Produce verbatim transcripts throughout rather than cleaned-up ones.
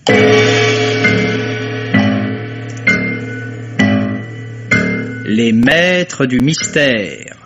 Les maîtres du mystère.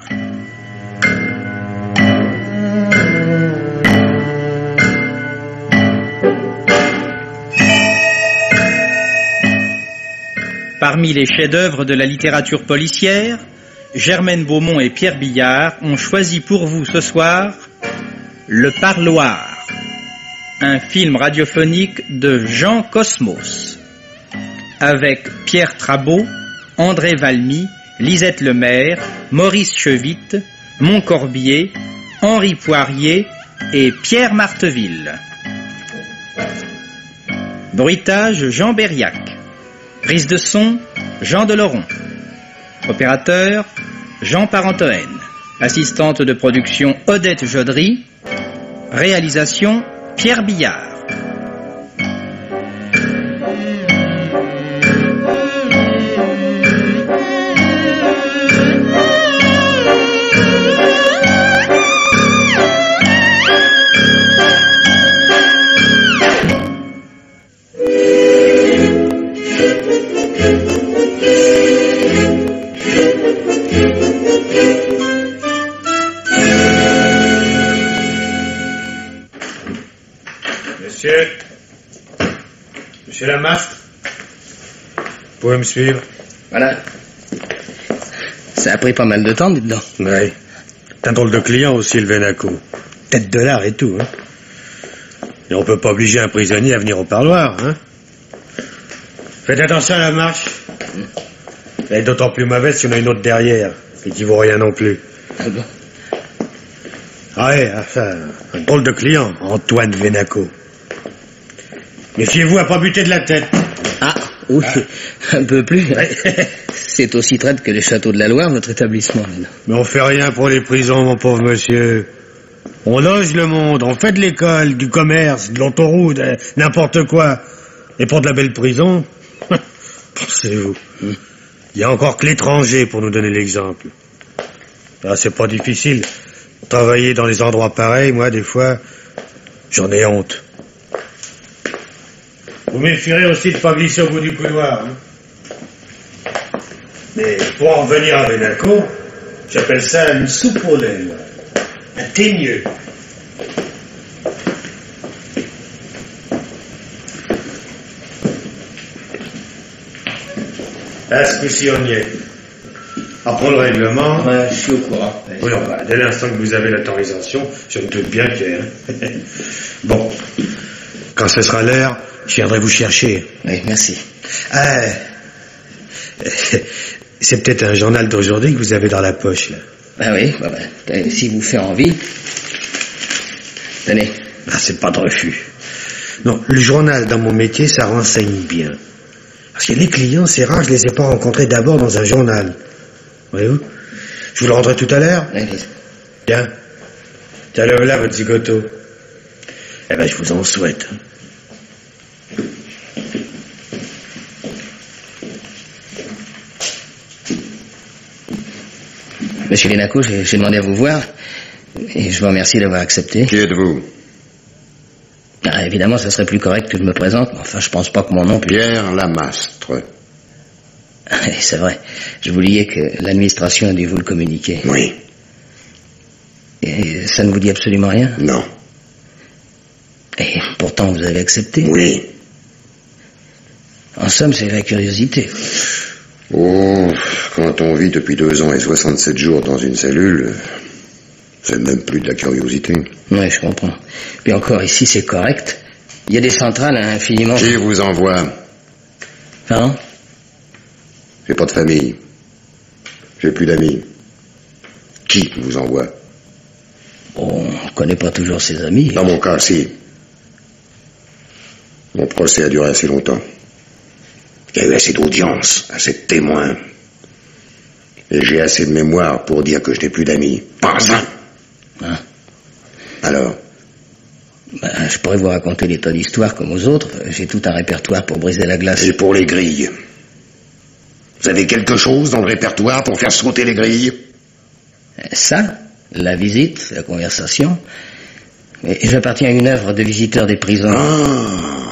Parmi les chefs-d'œuvre de la littérature policière, Germaine Beaumont et Pierre Billard ont choisi pour vous ce soir Le Parloir, un film radiophonique de Jean Cosmos, avec Pierre Trabeau, André Valmy, Lisette Lemaire, Maurice Chevitte, Montcorbier, Henri Poirier et Pierre Marteville. Bruitage Jean Berriac. Prise de son Jean Deloron. Opérateur Jean Parentoen. Assistante de production Odette Jodry. Réalisation Pierre Billard. Monsieur, Monsieur Lamastre, vous pouvez me suivre? Voilà. Ça a pris pas mal de temps, dites donc. Oui. C'est un drôle de client aussi, le Vénaco. Tête de l'art et tout, hein. Et on peut pas obliger un prisonnier à venir au parloir, hein. Faites attention à la marche. Elle est d'autant plus mauvaise s'il y en a une autre derrière, et qui vaut rien non plus. Ah bon? Ah ouais, enfin, un drôle de client, Antoine Vénaco. Méfiez-vous à pas buter de la tête. Ah, oui, ah. Un peu plus. C'est aussi traite que les châteaux de la Loire, votre établissement. Mais on fait rien pour les prisons, mon pauvre monsieur. On loge le monde, on fait de l'école, du commerce, de l'autoroute, n'importe quoi. Et pour de la belle prison, pensez-vous, il y a encore que l'étranger pour nous donner l'exemple. Ah, c'est pas difficile. Travailler dans des endroits pareils, moi, des fois, j'en ai honte. Vous méfierez aussi de pas glisser au bout du couloir. Hein. Mais pour en revenir à Vénaco, j'appelle ça une soupe aux lèvres. Un teigneux. À ce coup-ci, on y est. Après le règlement... Ouais, je suis au courant. Oui, non, bah, dès l'instant que vous avez l'autorisation, je me doute bien qu'il y a... Hein. Bon, quand ce sera l'heure, je viendrai vous chercher. Oui, merci. Ah, c'est peut-être un journal d'aujourd'hui que vous avez dans la poche, là. Ah oui, bah, bah, si vous fait envie. Tenez. Ah, c'est pas de refus. Non, le journal, dans mon métier, ça renseigne bien. Parce que les clients, c'est rare, je les ai pas rencontrés d'abord dans un journal. Voyez-vous? Je vous le rendrai tout à l'heure. Oui. Tiens. Tiens, le voilà, votre zigoto. Eh ben, je vous en souhaite. Monsieur Vénaco, j'ai, j'ai demandé à vous voir, et je vous remercie d'avoir accepté. Qui êtes-vous? Ah, évidemment, ça serait plus correct que je me présente, mais enfin, je pense pas que mon nom... Pierre Lamastre. C'est vrai. Je vous disais que l'administration a dû vous le communiquer. Oui. Et ça ne vous dit absolument rien? Non. Et pourtant, vous avez accepté? Oui. En somme, c'est la curiosité. Oh, quand on vit depuis deux ans et soixante-sept jours dans une cellule, c'est même plus de la curiosité. Oui, je comprends. Puis encore, ici, c'est correct. Il y a des centrales infiniment... Qui vous envoie? Pardon? J'ai pas de famille. J'ai plus d'amis. Qui vous envoie? Bon, on connaît pas toujours ses amis. Dans mon cas, si. Mon procès a duré assez longtemps. Il y a eu assez d'audience, assez de témoins. Et j'ai assez de mémoire pour dire que je n'ai plus d'amis. Pas un. Hein? Alors? Ben, je pourrais vous raconter des tas d'histoires comme aux autres. J'ai tout un répertoire pour briser la glace. Et pour les grilles? Vous avez quelque chose dans le répertoire pour faire sauter les grilles? Ça, la visite, la conversation. Et j'appartiens à une œuvre de visiteurs des prisons. Ah,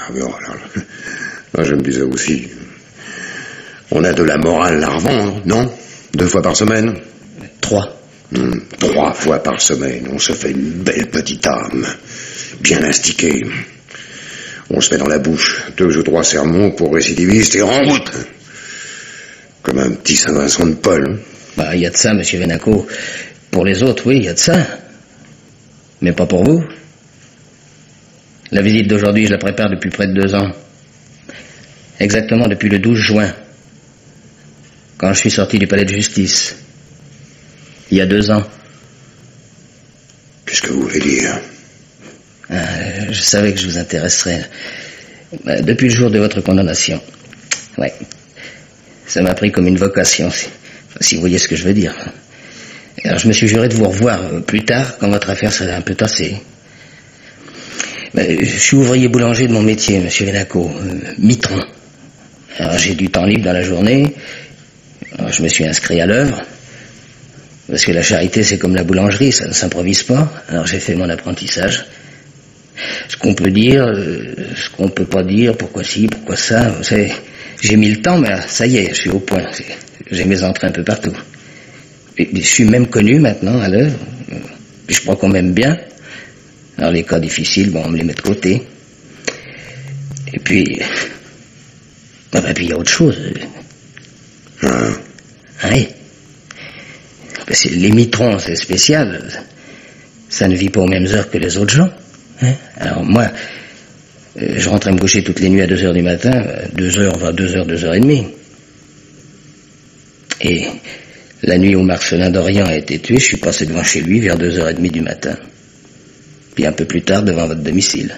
Ah oui, oh là, là. Là, je me disais aussi... On a de la morale à revendre, non? Deux fois par semaine? Trois. Hum, trois fois par semaine. On se fait une belle petite âme. Bien instiquée. On se met dans la bouche deux ou trois sermons pour récidivistes et en route. Comme un petit Saint-Vincent de Paul. Bah, il y a de ça, monsieur Venaco. Pour les autres, oui, il y a de ça. Mais pas pour vous. La visite d'aujourd'hui, je la prépare depuis près de deux ans. Exactement depuis le douze juin. Quand je suis sorti du palais de justice. Il y a deux ans. Qu'est-ce que vous voulez dire? Euh, je savais que je vous intéresserais. Euh, depuis le jour de votre condamnation. Ouais. Ça m'a pris comme une vocation, si, si vous voyez ce que je veux dire. Alors je me suis juré de vous revoir euh, plus tard, quand votre affaire serait un peu tassée. Euh, je suis ouvrier boulanger de mon métier, monsieur Venaco. Euh, mitron. Alors j'ai du temps libre dans la journée. Alors, je me suis inscrit à l'œuvre. Parce que la charité, c'est comme la boulangerie, ça ne s'improvise pas. Alors j'ai fait mon apprentissage. Ce qu'on peut dire, euh, ce qu'on peut pas dire, pourquoi ci, pourquoi ça. Vous savez, j'ai mis le temps, mais ça y est, je suis au point. J'ai mes entrées un peu partout. Et, je suis même connu maintenant à l'œuvre. Je crois qu'on m'aime bien. Alors les cas difficiles, bon, on me les met de côté. Et puis... Ah ben, puis il y a autre chose. Hein? Oui. Parce que les mitrons, c'est spécial. Ça ne vit pas aux mêmes heures que les autres gens. Hein? Alors moi, euh, je rentrais me coucher toutes les nuits à deux heures du matin, deux heures, voire deux heures, deux heures et demie. Et la nuit où Marcelin d'Orient a été tué, je suis passé devant chez lui vers deux heures et demie du matin. Puis un peu plus tard, devant votre domicile.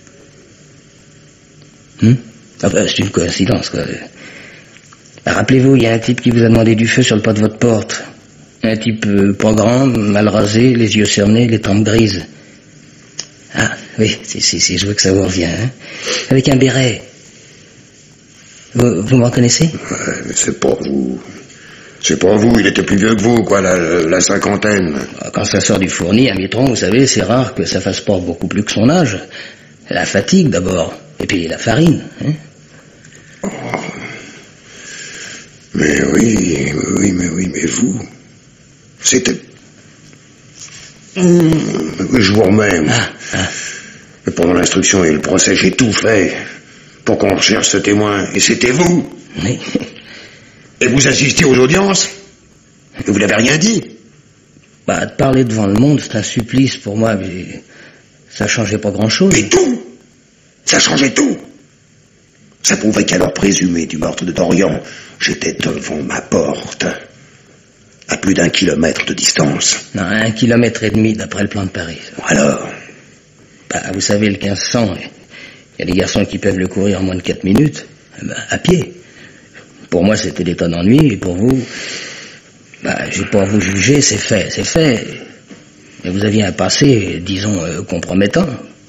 Hum? Ah ben, c'est une coïncidence, quoi. Rappelez-vous, il y a un type qui vous a demandé du feu sur le pas de votre porte. Un type euh, pas grand, mal rasé, les yeux cernés, les tempes grises. Ah, oui, si je veux que ça vous revient, hein. Avec un béret. Vous, vous me reconnaissez? Ouais, mais c'est pas vous. C'est pas vous, il était plus vieux que vous, quoi, la, la cinquantaine. Quand ça sort du fourni, un mitron, vous savez, c'est rare que ça fasse pas beaucoup plus que son âge. La fatigue, d'abord. Et puis la farine, hein. Oh. Mais oui, oui, mais oui, mais vous... C'était... Mmh, je vous remets. Ah, ah. Mais pendant l'instruction et le procès, j'ai tout fait pour qu'on recherche ce témoin. Et c'était vous. Oui. Et vous assistiez aux audiences. Et vous n'avez rien dit. Bah, de parler devant le monde, c'est un supplice pour moi, mais ça changeait pas grand-chose. Mais tout. Ça changeait tout. Ça prouvait qu'à l'heure présumée du meurtre de Dorian, j'étais devant ma porte. À plus d'un kilomètre de distance. Non, à un kilomètre et demi d'après le plan de Paris. Alors? Bah, vous savez, le quinze cents, il y a des garçons qui peuvent le courir en moins de quatre minutes. Bah, à pied. Pour moi, c'était des tas d'ennuis, et pour vous... Bah, j'ai pas à vous juger, c'est fait, c'est fait. Mais vous aviez un passé, disons, euh, compromettant.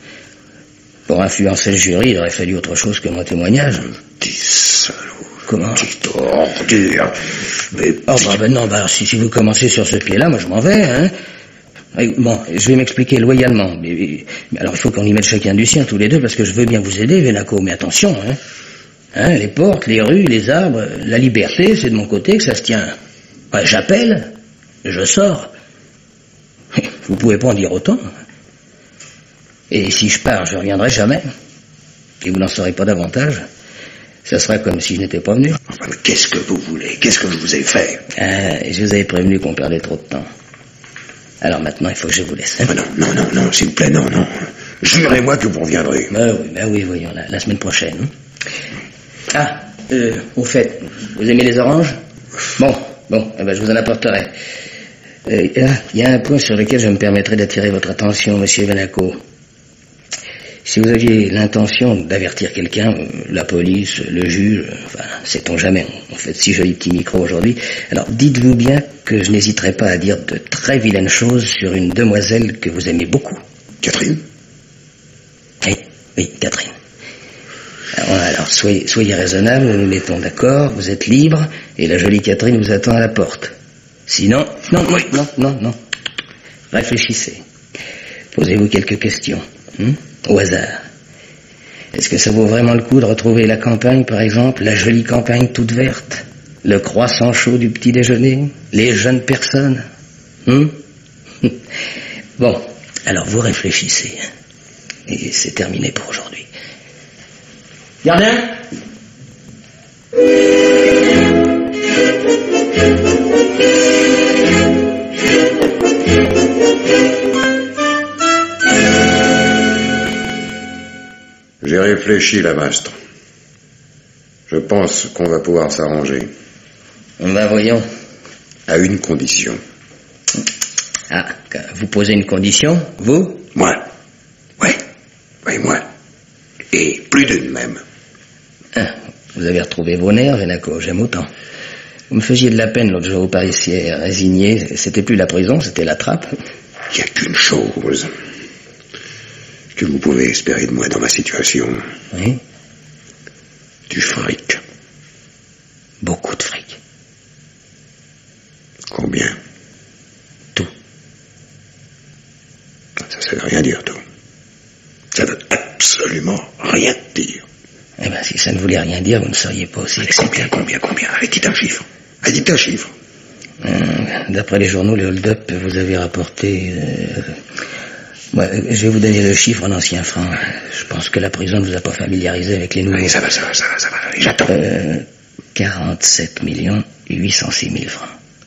Pour influencer le jury, il aurait fallu autre chose que mon témoignage. Petit salaud. Comment? Petite ordure. Mais... Oh, bah, ben non, bah, si, si vous commencez sur ce pied-là, moi je m'en vais, hein. Bon, je vais m'expliquer loyalement. Mais, mais alors, il faut qu'on y mette chacun du sien, tous les deux, parce que je veux bien vous aider, Venaco. Mais attention, hein. Hein, les portes, les rues, les arbres, la liberté, c'est de mon côté que ça se tient. Ouais, j'appelle, je sors. Vous pouvez pas en dire autant. Et si je pars, je reviendrai jamais. Et vous n'en saurez pas davantage. Ça sera comme si je n'étais pas venu. Enfin, mais qu'est-ce que vous voulez? Qu'est-ce que je vous ai fait? Ah, je vous avais prévenu qu'on perdait trop de temps. Alors maintenant, il faut que je vous laisse. Hein? Oh non, non, non, non, s'il vous plaît, non, non. Jurez-moi que vous reviendrez. Ben oui, ben oui, voyons, la, la semaine prochaine. Ah, euh, au fait, vous aimez les oranges? Bon, bon, eh ben, je vous en apporterai. Euh, il y a un point sur lequel je me permettrai d'attirer votre attention, monsieur Venaco. Si vous aviez l'intention d'avertir quelqu'un, la police, le juge, enfin, sait-on jamais, on fait de si jolis petits micros aujourd'hui, alors dites-vous bien que je n'hésiterai pas à dire de très vilaines choses sur une demoiselle que vous aimez beaucoup. Catherine? Oui, oui, Catherine. Alors, alors soyez, soyez raisonnable, nous nous mettons d'accord, vous êtes libre, et la jolie Catherine vous attend à la porte. Sinon, non, oui, non, non, non. Réfléchissez. Posez-vous quelques questions, hein, au hasard. Est-ce que ça vaut vraiment le coup de retrouver la campagne, par exemple, la jolie campagne toute verte, le croissant chaud du petit déjeuner, les jeunes personnes hum Bon, alors vous réfléchissez. Et c'est terminé pour aujourd'hui. Gardien ? J'ai réfléchi, la mastre. Je pense qu'on va pouvoir s'arranger. Ben voyons. À une condition. Ah, vous posez une condition, vous ? Moi. Ouais. Oui, moi. Et plus d'une même. Ah, vous avez retrouvé vos nerfs, Vénaco, j'aime autant. Vous me faisiez de la peine l'autre jour, vous paraissiez résigné. C'était plus la prison, c'était la trappe. Il n'y a qu'une chose que vous pouvez espérer de moi dans ma situation. Oui ? Du fric. Beaucoup de fric. Combien ? Tout. Ça ne veut rien dire, tout. Ça veut absolument rien dire. Eh ben, si ça ne voulait rien dire, vous ne seriez pas aussi excité. Combien, combien, combien ? Allez, dites un chiffre. Allez, dites un chiffre. Hum, D'après les journaux, les hold-up, vous avez rapporté... Euh... Ouais, je vais vous donner le chiffre en ancien franc. Je pense que la prison ne vous a pas familiarisé avec les nouveaux. Allez, ça va, ça va, ça va, ça va. Allez, j'attends. Euh, quarante-sept millions huit cent six mille francs.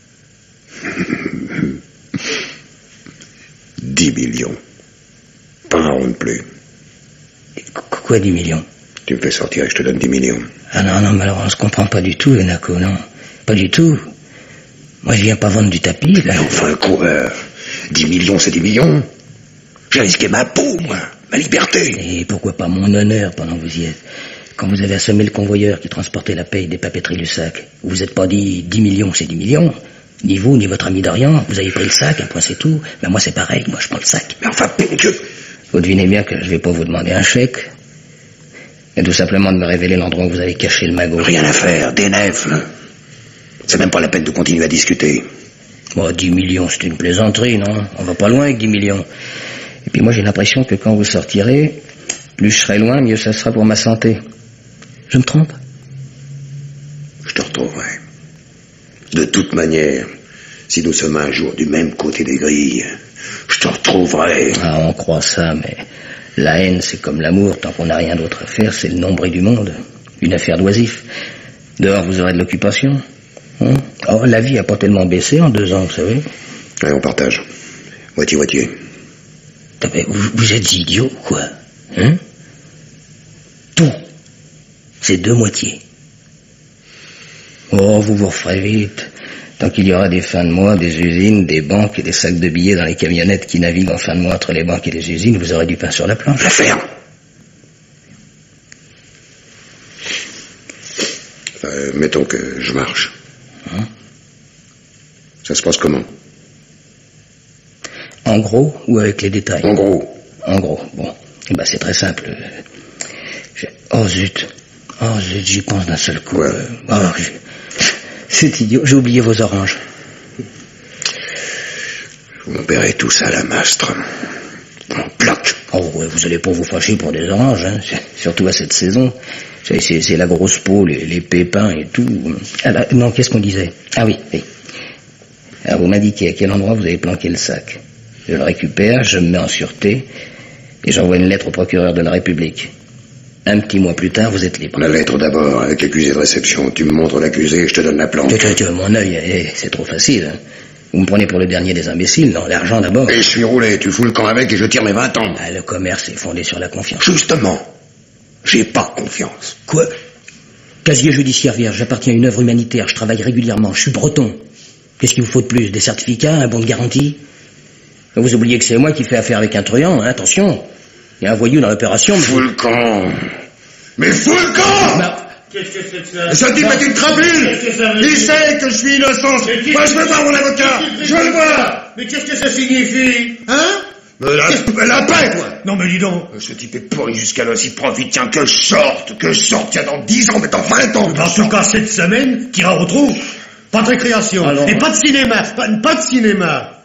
dix millions. Pas un rond de plus. Quoi, dix millions ? Tu me fais sortir et je te donne dix millions. Ah non, non, mais alors on se comprend pas du tout, Vénaco, non. Pas du tout. Moi, je viens pas vendre du tapis, là. Mais enfin, coureur. dix millions, c'est dix millions. J'ai risqué ma peau, moi. Ma liberté. Et pourquoi pas mon honneur pendant que vous y êtes ? Quand vous avez assommé le convoyeur qui transportait la paye des papeteries du sac, vous vous êtes pas dit dix millions, c'est dix millions ? Ni vous, ni votre ami Dorian, vous avez pris le sac, un point c'est tout. Mais moi, c'est pareil, moi, je prends le sac. Mais enfin, bon Dieu. Vous devinez bien que je vais pas vous demander un chèque. Mais tout simplement de me révéler l'endroit où vous avez caché le magot. Rien à faire, des nefs. C'est même pas la peine de continuer à discuter. Bon, dix millions, c'est une plaisanterie, non ? On va pas loin avec dix millions. Et puis moi, j'ai l'impression que quand vous sortirez, plus je serai loin, mieux ça sera pour ma santé. Je me trompe ? Je te retrouverai. De toute manière, si nous sommes un jour du même côté des grilles, je te retrouverai. Ah, on croit ça, mais la haine, c'est comme l'amour. Tant qu'on n'a rien d'autre à faire, c'est le nombril du monde. Une affaire d'oisif. Dehors, vous aurez de l'occupation. Hein ? Oh, la vie a pas tellement baissé en deux ans, vous savez. Allez, on partage. Moitié-moitié. Vous, vous êtes idiot, quoi. Hein ? Tout. C'est deux moitiés. Oh, vous vous referez vite. Tant qu'il y aura des fins de mois, des usines, des banques et des sacs de billets dans les camionnettes qui naviguent en fin de mois entre les banques et les usines, vous aurez du pain sur la planche. La ferme. Euh, mettons que je marche. Hein ? Ça se passe comment ? En gros ou avec les détails ? En gros. En gros, bon. Eh ben, c'est très simple. Je... Oh zut. Oh zut, j'y pense d'un seul coup. Ouais. Oh, je... C'est idiot, j'ai oublié vos oranges. Vous me paierez tout ça à la mastre. En plaque. Oh ouais, vous allez pas vous fâcher pour des oranges, hein. Surtout à cette saison. C'est, c'est, c'est la grosse peau, les, les pépins et tout. Ah bah, non, qu'est-ce qu'on disait ? Ah oui, oui. Alors vous m'indiquez à quel endroit vous avez planqué le sac. Je le récupère, je me mets en sûreté et j'envoie une lettre au procureur de la République. Un petit mois plus tard, vous êtes libre. La lettre d'abord, avec l'accusé de réception. Tu me montres l'accusé et je te donne la planque. Tu, tu, tu, mon œil, eh, c'est trop facile. Hein. Vous me prenez pour le dernier des imbéciles, non ? L'argent d'abord. Et je suis roulé, tu fous le camp avec et je tire mes vingt ans. Ah, le commerce est fondé sur la confiance. Justement, j'ai pas confiance. Quoi ? Casier judiciaire vierge, j'appartiens à une œuvre humanitaire, je travaille régulièrement, je suis breton. Qu'est-ce qu'il vous faut de plus ? Des certificats, un bon de garantie ? Vous oubliez que c'est moi qui fais affaire avec un truand, hein, attention. Il y a un voyou dans l'opération. Fous le camp. Mais fous le camp bah, Qu'est-ce que c'est que ça ? Ce type est une crapule. Il sait que je suis innocent. Moi, je veux voir mon avocat. Je veux le voir. Mais qu'est-ce que ça signifie ? Hein ? Mais la, mais la paix, toi. Non mais dis donc. Ce type est pourri jusqu'à l'os, il profite. Tiens, que je sorte, que je sorte. Tiens, dans dix ans, mais dans vingt ans. Dans ce cas, cette semaine, t'iras au trou. Pas de récréation. Alors, et pas de cinéma. Pas, pas de cinéma.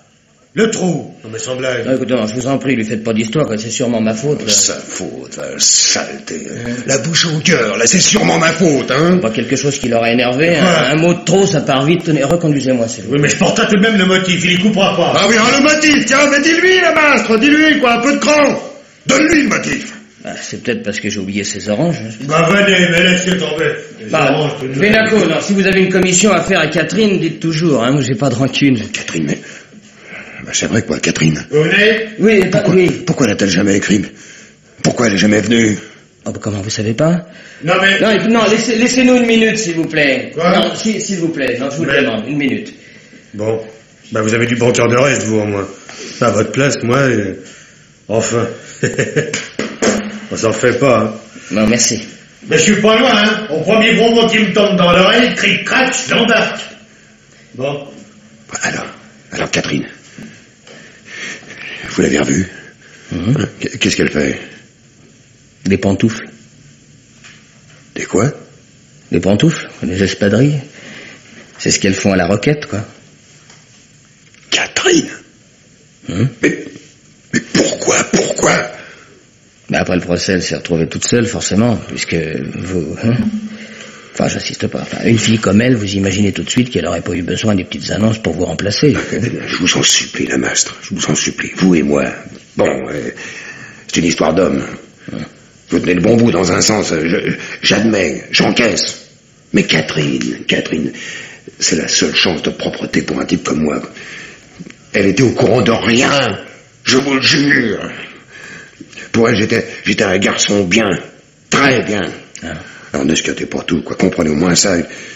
Le trou. Non mais sans blague. Non, écoutez, non, je vous en prie, lui faites pas d'histoire, quoi. C'est sûrement ma faute. Là. Sa faute, hein, saleté. Hein. La bouche au cœur, là, c'est sûrement ma faute, hein. Pas quelque chose qui l'aurait énervé. Un, un mot de trop, ça part vite. Tenez, reconduisez-moi, s'il vous plaît. Oui, mais je porte tout de même le motif, il y coupera pas. Ah oui, ah, le motif, tiens, mais dis-lui, la mastre, dis-lui, quoi, un peu de cran. Donne-lui le motif. Bah, c'est peut-être parce que j'ai oublié ces oranges. Hein. Bah venez, mais laissez tomber. Bah, Vénaco, non, si vous avez une commission à faire à Catherine, dites toujours, hein, moi j'ai pas de rancune. Catherine, mais... Bah, c'est vrai, quoi, Catherine. Vous venez? Oui, pas, Pourquoi, oui. pourquoi n'a-t-elle jamais écrit? Pourquoi elle est jamais venue? Oh, bah, comment, vous savez pas? Non mais... Non, écoute, non, laissez, laissez-nous une minute, s'il vous plaît. Quoi? Non, si, s'il vous plaît, non, je vous Mais... le demande, une minute. Bon, bah vous avez du bon cœur de reste, vous, au moins. À votre place, moi... Euh... Enfin... On s'en fait pas, hein. Non, merci. Mais je suis pas loin, hein. Au premier gros mot qui me tombe dans l'oreille, cric-crac, j'embarque. Bon. Alors, alors Catherine, vous l'avez revue? Mm-hmm. Qu'est-ce qu'elle fait? Des pantoufles. Des quoi? Des pantoufles, des espadrilles. C'est ce qu'elles font à la Roquette, quoi. Catherine? Hum? Mais, mais pourquoi, pourquoi? Mais après le procès, elle s'est retrouvée toute seule, forcément, puisque vous... Hein enfin, j'insiste pas. Enfin, une fille comme elle, vous imaginez tout de suite qu'elle aurait pas eu besoin des petites annonces pour vous remplacer. Je vous en supplie, la mastre, je vous en supplie, vous et moi. Bon, euh, c'est une histoire d'homme. Hum. Vous tenez le bon bout dans un sens, je, j'admets, j'encaisse. Mais Catherine, Catherine, c'est la seule chance de propreté pour un type comme moi. Elle était au courant de rien, je vous le jure. Pour elle, j'étais, j'étais un garçon bien, très bien. Ah. Alors n'escatez pas tout, quoi, comprenez au moins ça.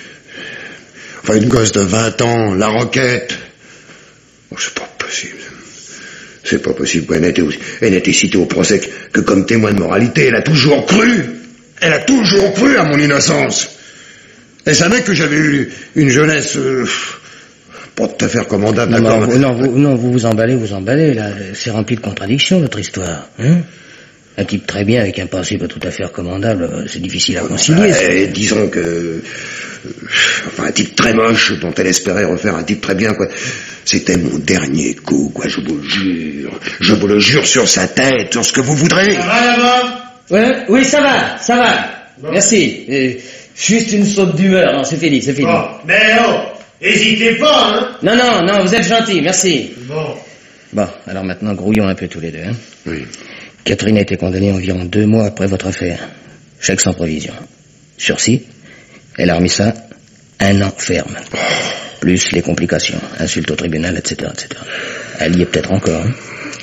Enfin, une gosse de vingt ans, la Roquette. Oh, c'est pas possible. C'est pas possible. Elle n'était, elle n'était citée au procès que, que comme témoin de moralité. Elle a toujours cru. Elle a toujours cru à mon innocence. Elle savait que j'avais eu une jeunesse... Euh, pas tout à fait recommandable. Non, non, vous, non, vous, non, vous vous emballez, vous emballez, là. C'est rempli de contradictions, votre histoire. Hein? Un type très bien avec un passé pas tout à fait recommandable, c'est difficile à concilier. Euh, disons que... Euh, enfin, un type très moche dont elle espérait refaire un type très bien, quoi. C'était mon dernier coup, quoi, je vous le jure. Je vous le jure sur sa tête, sur ce que vous voudrez. Ça va là-bas? Ouais, oui, ça va, ça va. Bon. Merci. Euh, juste une saute d'humeur, non, c'est fini, c'est fini. Bon, mais oh, hésitez pas, hein. Non, non, non, vous êtes gentil, merci. Bon. Bon, alors maintenant, grouillons un peu tous les deux, hein. Oui. Catherine a été condamnée environ deux mois après votre affaire. Chèque sans provision. Sursis, elle a remis ça un an ferme. Plus les complications, insultes au tribunal, et cetera, et cetera. Elle y est peut-être encore, hein.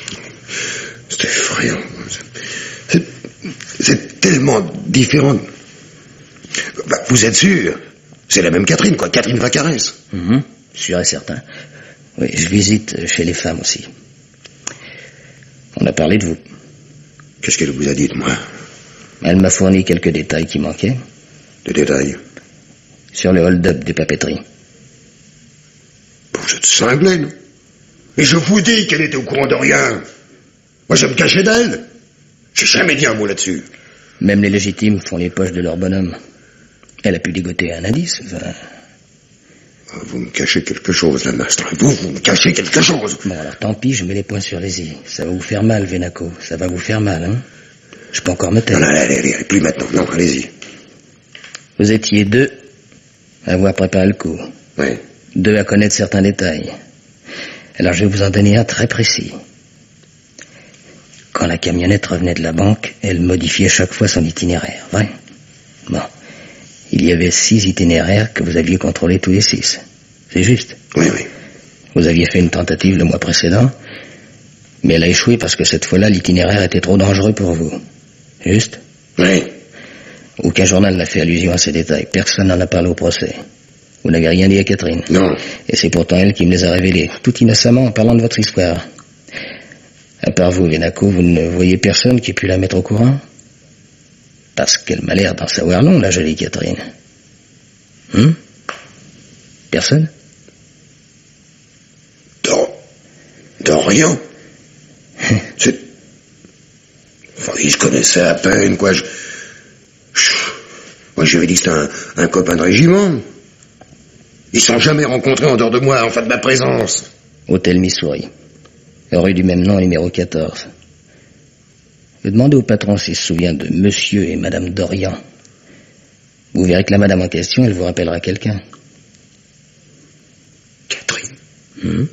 C'est effrayant. C'est, c'est tellement différent. Bah, vous êtes sûr? C'est la même Catherine, quoi. Catherine Vacarès. Mm-hmm. Sûr et certain. Oui, je visite chez les femmes aussi. On a parlé de vous. Qu'est-ce qu'elle vous a dit de moi? Elle m'a fourni quelques détails qui manquaient. Des détails? Sur le hold-up des papeteries. Vous êtes cinglé, non? Et je vous dis qu'elle était au courant de rien. Moi, je me cachais d'elle. J'ai jamais dit un mot là-dessus. Même les légitimes font les poches de leur bonhomme. Elle a pu dégoter un indice. Enfin... Vous me cachez quelque chose, la mastre. Vous, vous me cachez quelque chose. Bon, alors tant pis, je mets les points sur les i. Ça va vous faire mal, Vénaco. Ça va vous faire mal, hein. Je peux encore me taire. Non, non, allez, allez, plus maintenant. Non, allez-y. Vous étiez deux à avoir préparé le coup. Oui. Deux à connaître certains détails. Alors je vais vous en donner un très précis. Quand la camionnette revenait de la banque, elle modifiait chaque fois son itinéraire, vrai? Bon. Il y avait six itinéraires que vous aviez contrôlés tous les six. C'est juste? Oui, oui. Vous aviez fait une tentative le mois précédent, mais elle a échoué parce que cette fois-là, l'itinéraire était trop dangereux pour vous. Juste? Oui. Aucun journal n'a fait allusion à ces détails. Personne n'en a parlé au procès. Vous n'avez rien dit à Catherine? Non. Et c'est pourtant elle qui me les a révélés, tout innocemment en parlant de votre histoire. À part vous, Vénaco, vous ne voyez personne qui ait pu la mettre au courant? Parce qu'elle m'a l'air d'en savoir long, la jolie Catherine. Hum? Personne? De... de rien. C'est... Enfin, ils se connaissaient à peine, quoi. Je... je... Moi, je lui avais dit que c'était un, un copain de régiment. Ils ne sont jamais rencontrés en dehors de moi, en fait de ma présence. Hôtel Missouri. rue du même nom, numéro quatorze. Vous demandez au patron s'il se souvient de Monsieur et Madame Dorian. Vous verrez que la madame en question, elle vous rappellera quelqu'un. Catherine. Hum.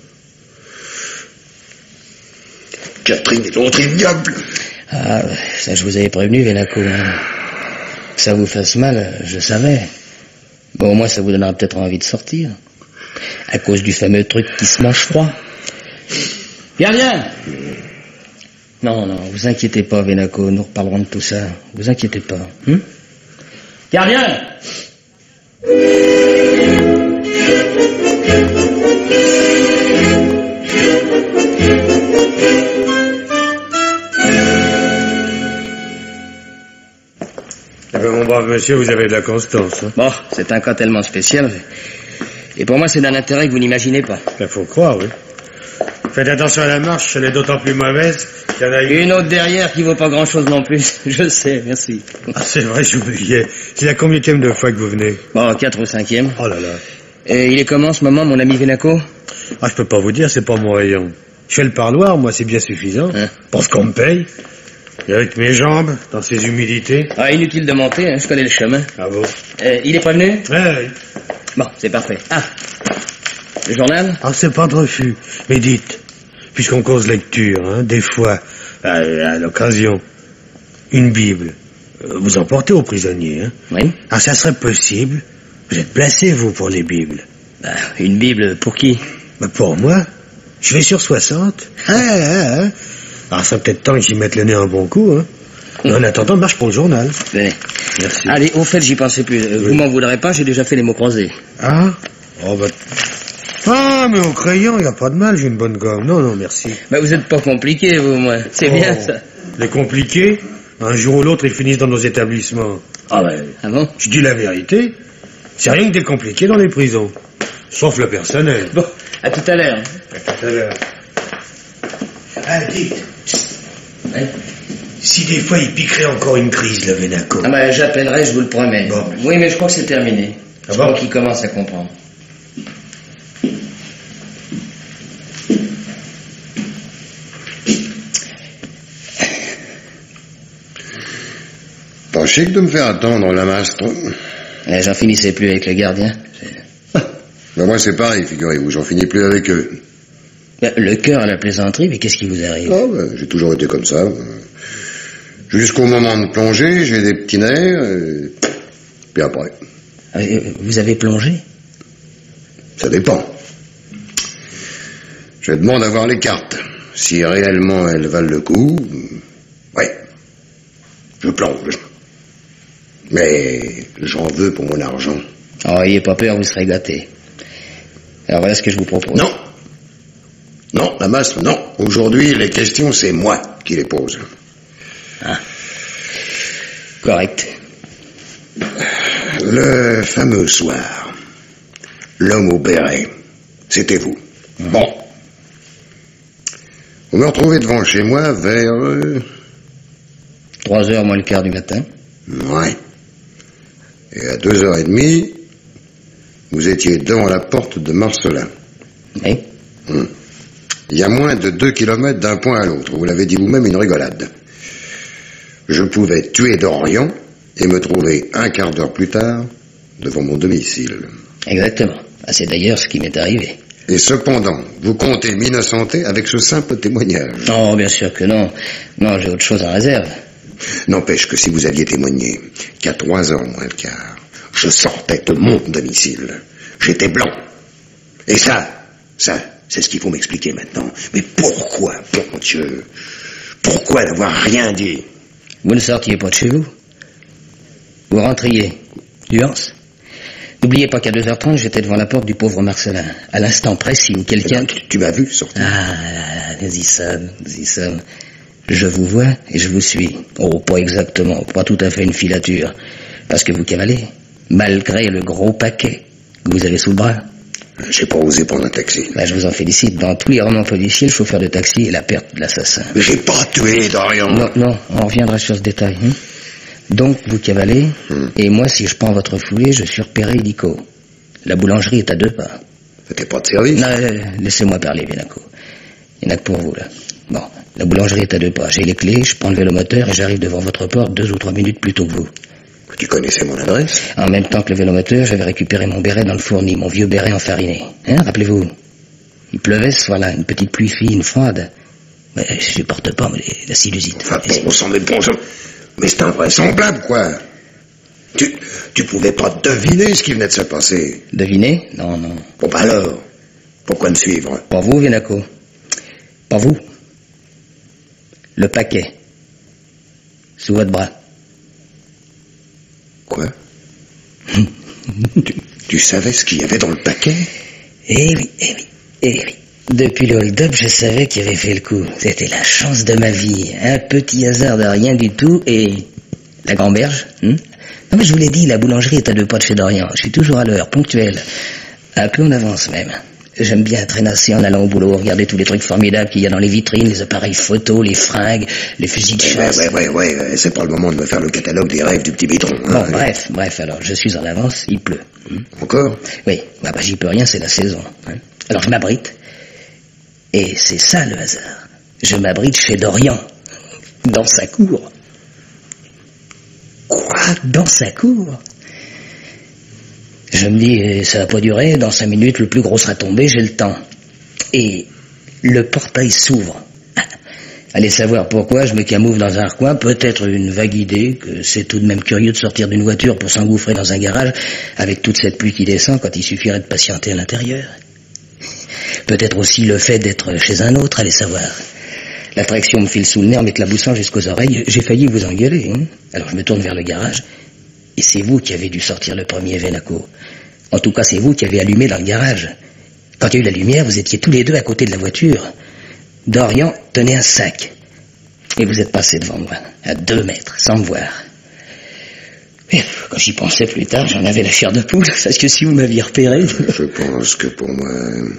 Catherine est l'autre ignoble. Ah, ça je vous avais prévenu, Vénaco. Hein. Que ça vous fasse mal, je savais. Bon, au moins ça vous donnera peut-être envie de sortir. À cause du fameux truc qui se mange froid. Gardien! Non, non, vous inquiétez pas, Vénaco, nous reparlerons de tout ça. Vous inquiétez pas. Hein? Gardien! Eh ben, mon brave monsieur, vous avez de la constance. Hein. Bon, c'est un cas tellement spécial. Et pour moi, c'est d'un intérêt que vous n'imaginez pas. Il faut croire, oui. Faites attention à la marche, elle est d'autant plus mauvaise qu'il y en a une... Une autre derrière qui vaut pas grand-chose non plus. Je sais, merci. Ah, c'est vrai, j'oubliais. C'est la combienième de fois que vous venez? Bon, quatre ou cinquième. Oh là là. Et il est comment en ce moment, mon ami Vénaco? Ah, je peux pas vous dire, c'est pas mon rayon. Je fais le parloir, moi, c'est bien suffisant. Hein? Pour ce qu'on me paye. Et avec mes jambes, dans ces humidités. Ah, inutile de monter, hein, je connais le chemin. Ah bon? Euh, il est prévenu? Ouais, oui. Bon, c'est parfait. Ah, le journal? Ah, c'est pas de refus. Mais dites, puisqu'on cause lecture, hein, des fois, à, à l'occasion, une Bible, euh, vous en portez aux prisonniers, hein? Oui. Ah, ça serait possible. Vous êtes placé, vous, pour les Bibles. Bah, une Bible, pour qui? Bah, pour moi, je vais sur soixante. Ah, ah, ah. Alors, ça peut-être temps que j'y mette le nez un bon coup, hein. Mais en attendant, marche pour le journal. Ouais. Merci. Allez, au fait, j'y pensais plus. Euh, Oui. Vous m'en voudrez pas, j'ai déjà fait les mots croisés. Ah? Oh, bah... Ah, mais au crayon, il n'y a pas de mal, j'ai une bonne gomme. Non, non, merci. Bah, vous êtes pas compliqué, vous, moi. C'est bien, Oh, ça. Les compliqués, un jour ou l'autre, ils finissent dans nos établissements. Ah ben, Ah bon? je dis la vérité, c'est rien que des compliqués dans les prisons. Sauf le personnel. Bon, à tout à l'heure. À tout à l'heure. Ah, dites, Ouais. si des fois il piquerait encore une crise, le Vénaco. Ah bah, j'appellerai, je vous le promets. Bon. Oui, mais je crois que c'est terminé. Ah je bon? crois qu'il commence à comprendre. Pas chic de me faire attendre, la mastre. Eh, J'en finissais plus avec le gardien. Ben moi, c'est pareil, figurez-vous, j'en finis plus avec eux. Ben, le cœur à la plaisanterie, mais qu'est-ce qui vous arrive? Ah, ben, j'ai toujours été comme ça. Jusqu'au moment de plonger, j'ai des petits nerfs, et... puis après, Ah, euh, Vous avez plongé? ça dépend. Je demande à voir les cartes. Si réellement elles valent le coup, ouais, je plonge. Mais j'en veux pour mon argent. Oh, ayez pas peur, vous serez gâté. Alors voilà ce que je vous propose. Non. Non, la mastre, non. Aujourd'hui, les questions, c'est moi qui les pose. Ah. Correct. Le fameux soir, l'homme au béret, c'était vous. Bon. Vous me retrouvez devant chez moi vers... euh, Trois heures moins le quart du matin. Ouais. Et à deux heures et demie, vous étiez devant la porte de Marcelin. Oui. Hum. Il y a moins de deux kilomètres d'un point à l'autre. Vous l'avez dit vous-même, une rigolade. Je pouvais tuer Dorian et me trouver un quart d'heure plus tard devant mon domicile. Exactement. Ah, c'est d'ailleurs ce qui m'est arrivé. Et cependant, vous comptez m'innocenter avec ce simple témoignage. Non, bien sûr que non. Non, j'ai autre chose en réserve. N'empêche que si vous aviez témoigné qu'à trois heures moins le quart, je sortais de mon domicile. J'étais blanc. Et ça, ça, c'est ce qu'il faut m'expliquer maintenant. Mais pourquoi, bon Dieu, pourquoi n'avoir rien dit? Vous ne sortiez pas de chez vous. Vous rentriez. Nuance. N'oubliez pas qu'à deux heures trente, j'étais devant la porte du pauvre Marcelin. À l'instant précis où quelqu'un... Tu, tu m'as vu sortir? Ah, nous y sommes, nous y sommes. Je vous vois et je vous suis. Oh, pas exactement, pas tout à fait une filature. Parce que vous cavalez, malgré le gros paquet que vous avez sous le bras. J'ai pas osé prendre un taxi. Bah, je vous en félicite. Dans tous les romans policiers, le chauffeur de taxi est la perte de l'assassin. Mais j'ai pas tué Dorian. Non, non, on reviendra sur ce détail. Hein. Donc, vous cavalez, Hmm. et moi, si je prends votre foulée, je suis repéré illico. La boulangerie est à deux pas. C'était pas de service. Non, euh, laissez-moi parler, Vénaco. Il n'y en a que pour vous, là. Bon, la boulangerie est à deux pas. J'ai les clés, je prends le vélomoteur et j'arrive devant votre porte deux ou trois minutes plus tôt que vous. Tu connaissais mon adresse? En même temps que le vélomoteur, j'avais récupéré mon béret dans le fourni, mon vieux béret enfariné. Hein, rappelez-vous? Il pleuvait ce soir-là, une petite pluie fine, froide. Ouais, je supporte pas, mais la sinusite. Enfin, bon sang, mais bon sang. Mais c'est invraisemblable, quoi. Tu, tu pouvais pas deviner ce qui venait de se passer. Deviner? Non, non. Bon, bah alors, pourquoi me suivre? Pour vous, Vénaco. Pour vous. Le paquet. Sous votre bras. Quoi? tu, tu savais ce qu'il y avait dans le paquet? Eh oui, eh oui, eh oui. Depuis le hold-up, je savais qu'il avait fait le coup. C'était la chance de ma vie. Un petit hasard de rien du tout et... La Grand-Berge, hein? Non mais je vous l'ai dit, la boulangerie est à deux pas de chez Dorian. Je suis toujours à l'heure, ponctuel. Un peu en avance même. J'aime bien traînasser en allant au boulot, regarder tous les trucs formidables qu'il y a dans les vitrines, les appareils photos, les fringues, les fusils de chasse. Ouais, ouais, ouais, ouais, c'est pas le moment de me faire le catalogue des rêves du petit bitron. Hein. Bon, bref, bref, alors, je suis en avance, il pleut. Hein? Encore? Oui, bah, bah j'y peux rien, c'est la saison. Hein? Alors je m'abrite, et c'est ça le hasard. Je m'abrite chez Dorian, dans sa cour. Quoi? Dans sa cour? Je me dis, ça va pas durer, dans cinq minutes, le plus gros sera tombé, j'ai le temps. Et le portail s'ouvre. Allez savoir pourquoi, je me camoufle dans un recoin, peut-être une vague idée que c'est tout de même curieux de sortir d'une voiture pour s'engouffrer dans un garage avec toute cette pluie qui descend quand il suffirait de patienter à l'intérieur. Peut-être aussi le fait d'être chez un autre, allez savoir. L'attraction me file sous le nez en m'éclaboussant jusqu'aux oreilles, j'ai failli vous engueuler. Hein. Alors je me tourne vers le garage. Et c'est vous qui avez dû sortir le premier, Vénaco. En tout cas, c'est vous qui avez allumé dans le garage. Quand il y a eu la lumière, vous étiez tous les deux à côté de la voiture. Dorian tenait un sac. Et vous êtes passé devant moi, à deux mètres, sans me voir. Et quand j'y pensais plus tard, j'en avais la chair de poule, parce que si vous m'aviez repéré... Je pense que pour moi...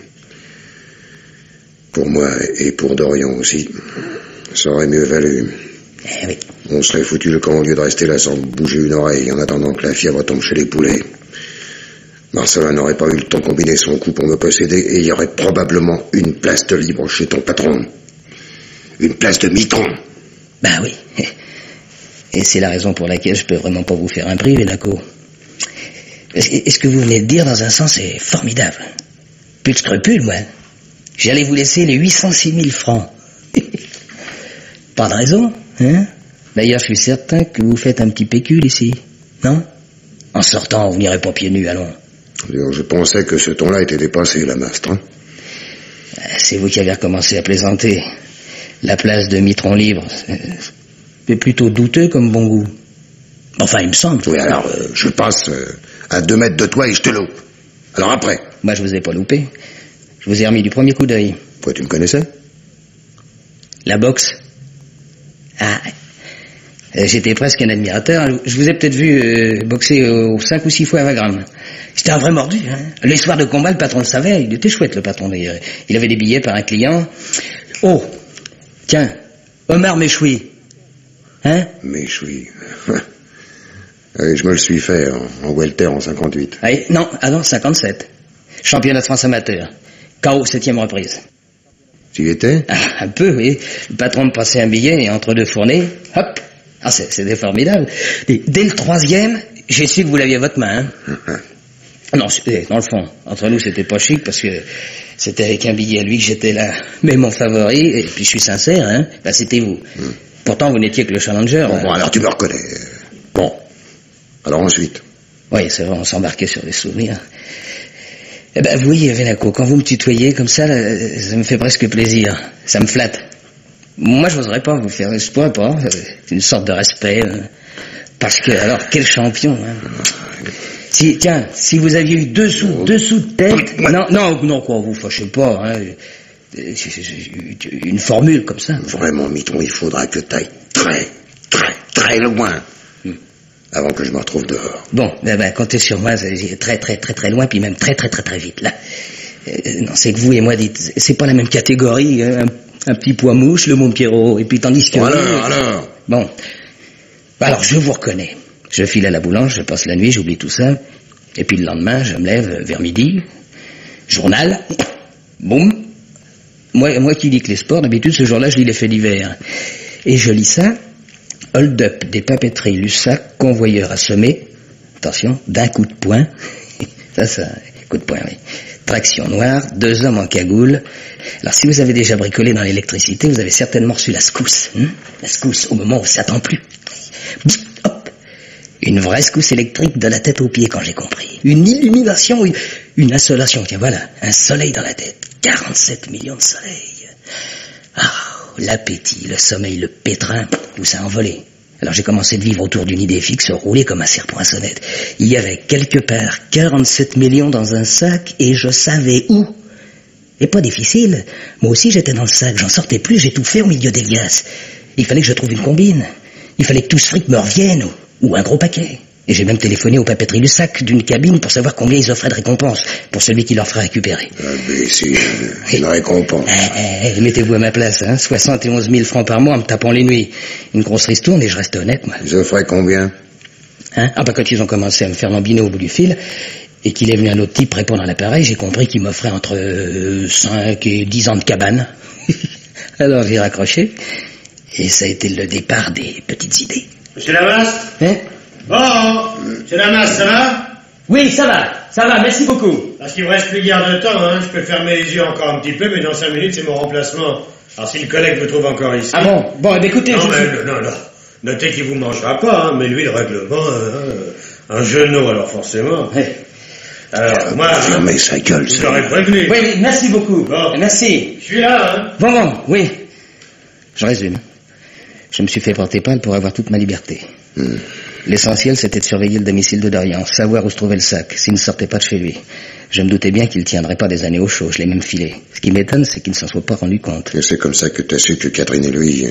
Pour moi et pour Dorian aussi, ça aurait mieux valu... Eh oui. On serait foutu le camp au lieu de rester là sans bouger une oreille en attendant que la fièvre tombe chez les poulets. Marcelin n'aurait pas eu le temps de combiner son coup pour me posséder et il y aurait probablement une place de libre chez ton patron. Une place de mitron. Ben oui. Et c'est la raison pour laquelle je peux vraiment pas vous faire un prix, Vénaco. Et ce que vous venez de dire, dans un sens, est formidable. Plus de scrupules, moi. J'allais vous laisser les huit cent six mille francs. Pas de raison, hein? D'ailleurs, je suis certain que vous faites un petit pécule ici, non? En sortant, vous n'irez pas pieds nus, allons. Je pensais que ce ton-là était dépassé, la mastre. Hein? C'est vous qui avez recommencé à plaisanter. La place de mitron libre, c'est plutôt douteux comme bon goût. Enfin, il me semble. Oui, alors, euh, je passe euh, à deux mètres de toi et je te loupe. Alors après? Moi, je vous ai pas loupé. Je vous ai remis du premier coup d'œil. Quoi, tu me connaissais? La boxe. Ah, j'étais presque un admirateur. Je vous ai peut-être vu euh, boxer euh, cinq ou six fois à Wagram. J'étais un vrai mordu. Hein. Les soirs de combat, le patron le savait. Il était chouette, le patron, d'ailleurs. Il avait des billets par un client. Oh, tiens, Omar Méchoui. Hein? Méchoui. Oui, je me le suis fait en, en welter en cinquante-huit. Ah, non, ah non, cinquante-sept. Championnat de France amateur. K O septième reprise. Tu y étais? Ah, un peu, oui. Le patron me passait un billet et entre deux fournées, hop. Ah, c'était formidable. Et dès le troisième, j'ai su que vous l'aviez à votre main. Hein. Non, dans le fond, entre nous, c'était pas chic parce que c'était avec un billet à lui que j'étais là. Mais mon favori, et puis je suis sincère, hein, bah, c'était vous. Hum. Pourtant, vous n'étiez que le challenger. Bon, hein. bon, alors tu me reconnais. Bon. Alors ensuite? Oui, c'est vrai, on s'embarquait sur des souvenirs. Eh ben, vous voyez, Vénaco, quand vous me tutoyez comme ça, là, ça me fait presque plaisir. Ça me flatte. Moi, je n'oserais pas vous faire, je pourrais pas. C'est une sorte de respect. Euh, parce que, alors, quel champion, hein. Si, tiens, si vous aviez eu deux sous, deux sous de tête... Non, non, non, quoi, vous fâchez pas, hein. Une formule comme ça. Vraiment, Mitron, il faudra que tu ailles très, très, très loin. Hmm. Avant que je me retrouve dehors. Bon, ben, ben, comptez sur moi, très, très, très, très loin, puis même très, très, très, très vite, là. Euh, non, c'est que vous et moi, dites, c'est pas la même catégorie, hein. Un, un petit poids mouche, le Mont Pierrot, et puis tandis que... Bon, alors, alors. Bon. Alors, je vous reconnais. Je file à la boulange, je passe la nuit, j'oublie tout ça. Et puis le lendemain, je me lève vers midi. Journal. Boum. Moi, moi qui lis que les sports, d'habitude, ce jour-là, je lis les faits divers. Et je lis ça. Hold-up des papeteries Lussac, convoyeur assommé. Attention, d'un coup de poing. Ça, ça, coup de poing, oui. Traction noire, deux hommes en cagoule. Alors, si vous avez déjà bricolé dans l'électricité, vous avez certainement reçu la secousse. Hein, la secousse, au moment où ça s'attend plus. Hop. Une vraie secousse électrique de la tête aux pieds, quand j'ai compris. Une illumination, une, une insolation. Tiens, voilà, un soleil dans la tête. quarante-sept millions de soleils. Ah, l'appétit, le sommeil, le pétrin, tout ça a envolé. Alors j'ai commencé de vivre autour d'une idée fixe, roulée comme un serpent à sonnette. Il y avait quelque part quarante-sept millions dans un sac et je savais où. Et pas difficile. Moi aussi j'étais dans le sac, j'en sortais plus, j'étouffais au milieu des liasses. Il fallait que je trouve une combine. Il fallait que tout ce fric me revienne ou, ou un gros paquet. Et j'ai même téléphoné aux papeteries Lussac d'une cabine pour savoir combien ils offraient de récompense pour celui qui leur ferait récupérer. Imbécile, une récompense. Eh, eh, mettez-vous à ma place, hein, soixante et onze mille francs par mois en me tapant les nuits. Une grosse ristourne et je reste honnête, moi. Ils offraient combien? Hein? Ah bah quand ils ont commencé à me faire l'ambino au bout du fil, et qu'il est venu un autre type répondre à l'appareil, j'ai compris qu'il m'offrait entre euh, cinq et dix ans de cabane. Alors j'ai raccroché, et ça a été le départ des petites idées. Monsieur Lamas? Hein? Bon, monsieur Lamas, ça va? Oui, ça va, ça va, merci beaucoup. Parce qu'il me reste plus guère de temps, hein. Je peux fermer les yeux encore un petit peu, mais dans cinq minutes, c'est mon remplacement. Alors si le collègue me trouve encore ici... Ah bon? Bon, eh bien, écoutez, Non, je... mais, non, non. Notez qu'il vous mangera pas, hein. Mais lui, le règlement, euh, un genou, alors forcément. Oui. Alors, moi... Fermez sa gueule, Je ça. l'aurais prévenu. Oui, oui, merci beaucoup. Bon. Merci. Je suis là, hein. Bon, bon, oui. Je résume. Je me suis fait porter pâle pour avoir toute ma liberté. Hmm. L'essentiel, c'était de surveiller le domicile de Dorian, savoir où se trouvait le sac, s'il ne sortait pas de chez lui. Je me doutais bien qu'il ne tiendrait pas des années au chaud, je l'ai même filé. Ce qui m'étonne, c'est qu'il ne s'en soit pas rendu compte. Et c'est comme ça que t'as su que Catherine et lui,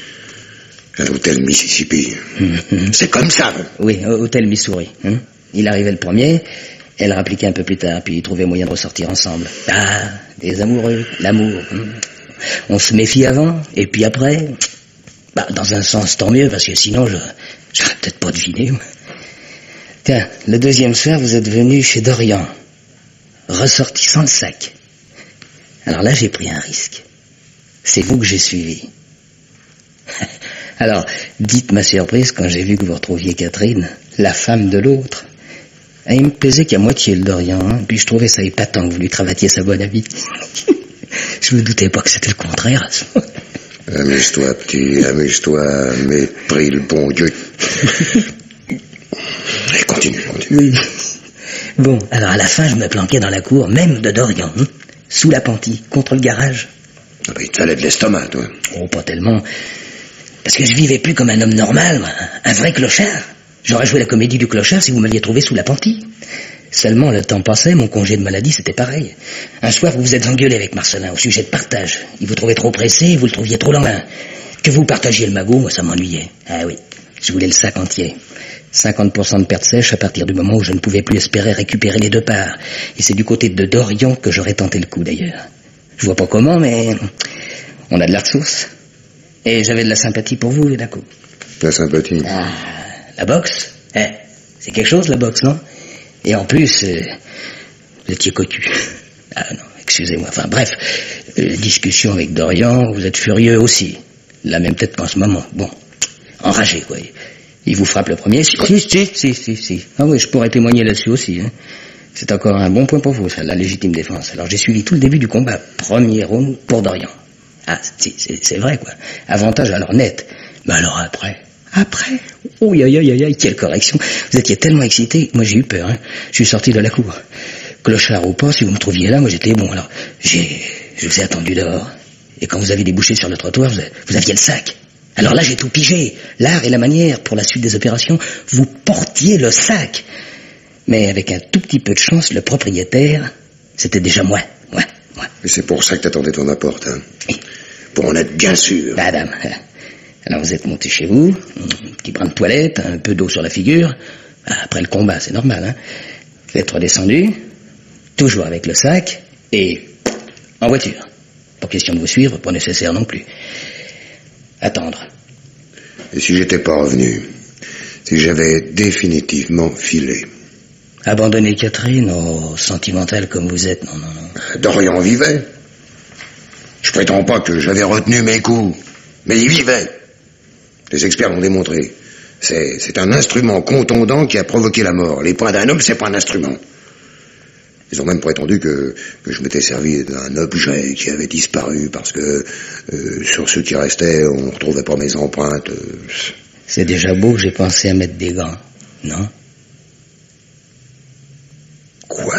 à l'hôtel Mississippi. C'est comme ça. Oui, au hôtel Missouri. Hein. Il arrivait le premier, elle rappliquait un peu plus tard, puis il trouvait moyen de ressortir ensemble. Ah, des amoureux, l'amour. Hein. On se méfie avant, et puis après... Bah, dans un sens, tant mieux, parce que sinon, je j'aurais peut-être pas deviné. Tiens, le deuxième soir, vous êtes venu chez Dorian, ressorti sans le sac. Alors là, j'ai pris un risque. C'est vous que j'ai suivi. Alors, dites ma surprise quand j'ai vu que vous retrouviez Catherine, la femme de l'autre. Et il me plaisait qu'à moitié le Dorian, hein, puis je trouvais ça épatant que vous lui travailliez sa bonne amie. Je me doutais pas que c'était le contraire. Amuse-toi, petit, amuse-toi, mais prie le bon Dieu. Allez, continue, continue. Oui. Bon, alors à la fin, je me planquais dans la cour, même de Dorian, hein, sous la pantille, contre le garage. Ah bah, il te fallait de l'estomac, toi. Oh, pas tellement. Parce que je vivais plus comme un homme normal, moi, un vrai clochard. J'aurais joué la comédie du clochard si vous m'aviez trouvé sous la pantille. Seulement, le temps passait, mon congé de maladie, c'était pareil. Un soir, vous vous êtes engueulé avec Marcelin au sujet de partage. Il vous trouvait trop pressé, et vous le trouviez trop lent. Que vous partagiez le magot, moi, ça m'ennuyait. Ah oui, je voulais le sac entier. cinquante pour cent de perte sèche à partir du moment où je ne pouvais plus espérer récupérer les deux parts. Et c'est du côté de Dorian que j'aurais tenté le coup, d'ailleurs. Je vois pas comment, mais on a de la ressource. Et j'avais de la sympathie pour vous, d'un coup. La sympathie. Ah, la boxe, eh, c'est quelque chose, la boxe, non? Et en plus, euh, vous étiez cocu. Ah non, excusez-moi. Enfin bref, euh, discussion avec Dorian, vous êtes furieux aussi. La même tête qu'en ce moment. Bon, enragé, quoi. Il vous frappe le premier. Si, si, si, si, si, si. Ah oui, je pourrais témoigner là-dessus aussi. Hein. C'est encore un bon point pour vous, ça, la légitime défense. Alors j'ai suivi tout le début du combat. Premier round pour Dorian. Ah, si, c'est, c'est vrai, quoi. Avantage alors net. Mais alors après... Après, oh, aïe, aïe, aïe, aïe, quelle correction. Vous étiez tellement excité, moi j'ai eu peur, hein. Je suis sorti de la cour. Clochard ou pas, si vous me trouviez là, moi j'étais bon. Alors, j'ai, je vous ai attendu dehors. Et quand vous avez débouché sur le trottoir, vous, vous aviez le sac. Alors là, j'ai tout pigé. L'art et la manière, pour la suite des opérations, vous portiez le sac. Mais avec un tout petit peu de chance, le propriétaire, c'était déjà moi, moi, moi. Et c'est pour ça que t'attendais ton apporte, hein. Oui. Pour en être bien sûr. Madame, alors vous êtes monté chez vous, un petit brin de toilette, un peu d'eau sur la figure. Après le combat, c'est normal, hein. Vous êtes redescendu, toujours avec le sac, et en voiture. Pas question de vous suivre, pas nécessaire non plus. Attendre. Et si j'étais pas revenu? Si j'avais définitivement filé? Abandonner Catherine, oh, sentimentale comme vous êtes, non, non, non. Dorian vivait. Je prétends pas que j'avais retenu mes coups, mais il vivait. Les experts l'ont démontré. C'est, c'est un instrument contondant qui a provoqué la mort. Les poings d'un homme, c'est pas un instrument. Ils ont même prétendu que, que je m'étais servi d'un objet qui avait disparu parce que euh, sur ceux qui restaient, on ne retrouvait pas mes empreintes. Euh... C'est déjà beau que j'ai pensé à mettre des gants, non? Quoi?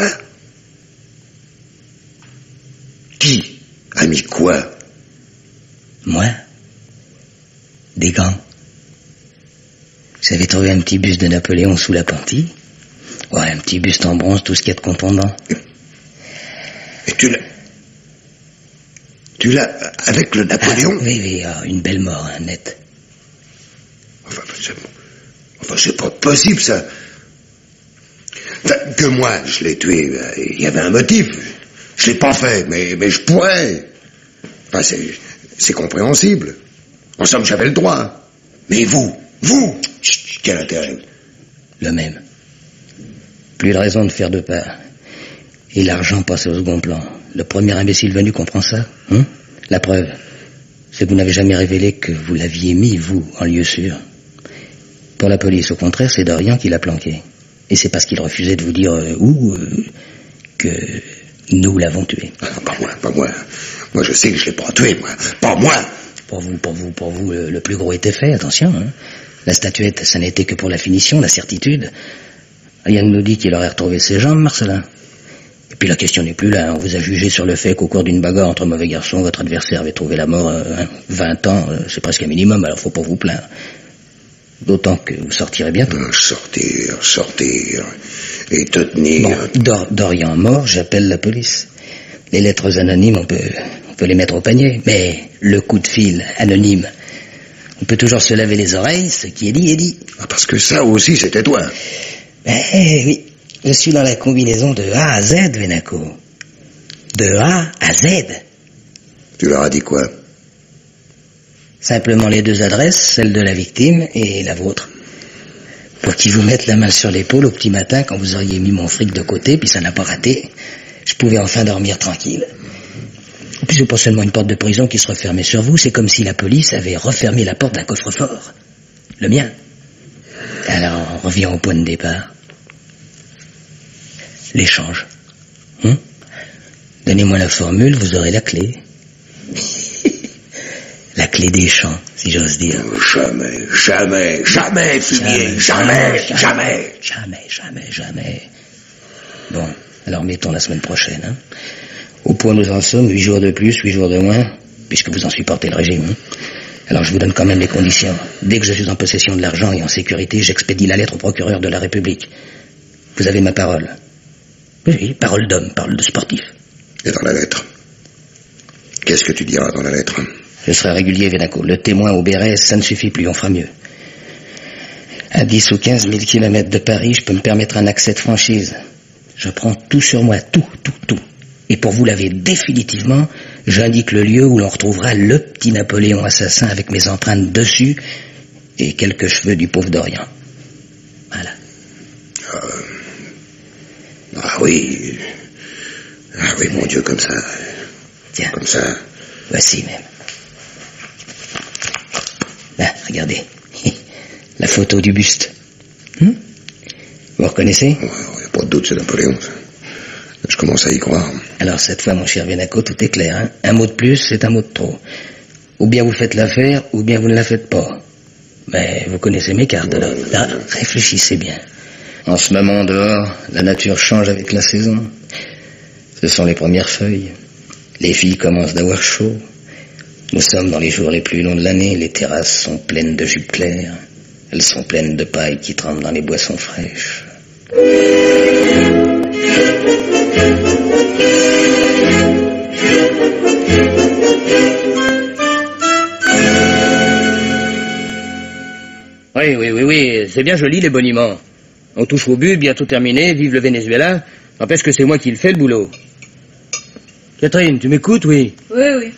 Qui a mis quoi? Moi? Des gants. J'avais trouvé un petit buste de Napoléon sous la pantille. Ouais, un petit buste en bronze, tout ce qu'il y a de contondant. Et tu l'as... Tu l'as avec le Napoléon? Ah, oui, oui, ah, une belle mort, hein, nette. Enfin, c'est... Enfin, c'est pas possible, ça. Enfin, que moi, je l'ai tué, il y avait un motif. Je l'ai pas fait, mais, mais je pourrais. Enfin, c'est, c'est compréhensible. En somme, j'avais le droit. Mais vous, vous, chut, quel intérêt? Le même. Plus de raison de faire deux parts. Et l'argent passe au second plan. Le premier imbécile venu comprend ça, hein? La preuve, c'est que vous n'avez jamais révélé que vous l'aviez mis, vous, en lieu sûr. Pour la police, au contraire, c'est Dorian qui l'a planqué. Et c'est parce qu'il refusait de vous dire euh, où euh, que nous l'avons tué. Ah, pas moi, pas moi. Moi, je sais que je l'ai pas tué, moi. Pas moi. Pour vous, pour vous, pour vous, le, le plus gros était fait, attention, hein. La statuette, ça n'était que pour la finition, la certitude. Rien ne nous dit qu'il aurait retrouvé ses jambes, Marcelin. Et puis la question n'est plus là. On vous a jugé sur le fait qu'au cours d'une bagarre entre mauvais garçons, votre adversaire avait trouvé la mort, euh, hein, vingt ans, euh, c'est presque un minimum, alors faut pas vous plaindre. D'autant que vous sortirez bientôt. Sortir, sortir, et te tenir... Bon, Dor- Dorian mort, j'appelle la police. Les lettres anonymes, on peut, on peut les mettre au panier, mais le coup de fil anonyme, on peut toujours se laver les oreilles, ce qui est dit est dit. Ah, parce que ça aussi, c'était toi. Eh oui, je suis dans la combinaison de A à Z, Venaco. De A à Z. Tu leur as dit quoi? Simplement les deux adresses, celle de la victime et la vôtre. Pour qu'ils vous mettent la main sur l'épaule au petit matin quand vous auriez mis mon fric de côté, puis ça n'a pas raté. Je pouvais enfin dormir tranquille. Et puis c'est pas seulement une porte de prison qui se refermait sur vous, c'est comme si la police avait refermé la porte d'un coffre-fort. Le mien. Alors on revient au point de départ. L'échange. Hum? Donnez-moi la formule, vous aurez la clé. La clé des champs, si j'ose dire. Jamais, jamais, jamais, fumier, jamais, jamais, jamais. Jamais, jamais, jamais. Bon, alors mettons la semaine prochaine. Hein. Au point où nous en sommes, huit jours de plus, huit jours de moins, puisque vous en supportez le régime. Hein. Alors je vous donne quand même les conditions. Dès que je suis en possession de l'argent et en sécurité, j'expédie la lettre au procureur de la République. Vous avez ma parole. Oui, parole d'homme, parole de sportif. Et dans la lettre? Qu'est-ce que tu diras dans la lettre? Je serai régulier, Venaco. Le témoin au Béret, ça ne suffit plus, on fera mieux. À dix ou quinze mille kilomètres de Paris, je peux me permettre un accès de franchise. Je prends tout sur moi, tout, tout, tout. Et pour vous laver définitivement, j'indique le lieu où l'on retrouvera le petit Napoléon assassin avec mes empreintes dessus et quelques cheveux du pauvre Dorian. Voilà. Euh... Ah oui. Ah oui, mon Dieu, comme ça. Tiens. Comme ça. Voici même. Là, regardez. La photo du buste. Hum? Vous reconnaissez? Il n'y a pas de doute, c'est Napoléon. Je commence à y croire. Alors cette fois, mon cher Venaco, tout est clair. Hein? Un mot de plus, c'est un mot de trop. Ou bien vous faites l'affaire, ou bien vous ne la faites pas. Mais vous connaissez mes cartes, alors. Là, réfléchissez bien. En ce moment, dehors, la nature change avec la saison. Ce sont les premières feuilles. Les filles commencent d'avoir chaud. Nous sommes dans les jours les plus longs de l'année. Les terrasses sont pleines de jupes claires. Elles sont pleines de paille qui trempe dans les boissons fraîches. Oui, oui, oui, oui, c'est bien joli les boniments. On touche au but, bientôt terminé, vive le Venezuela. N'empêche que c'est moi qui le fais, le boulot. Catherine, tu m'écoutes, oui? Oui, oui.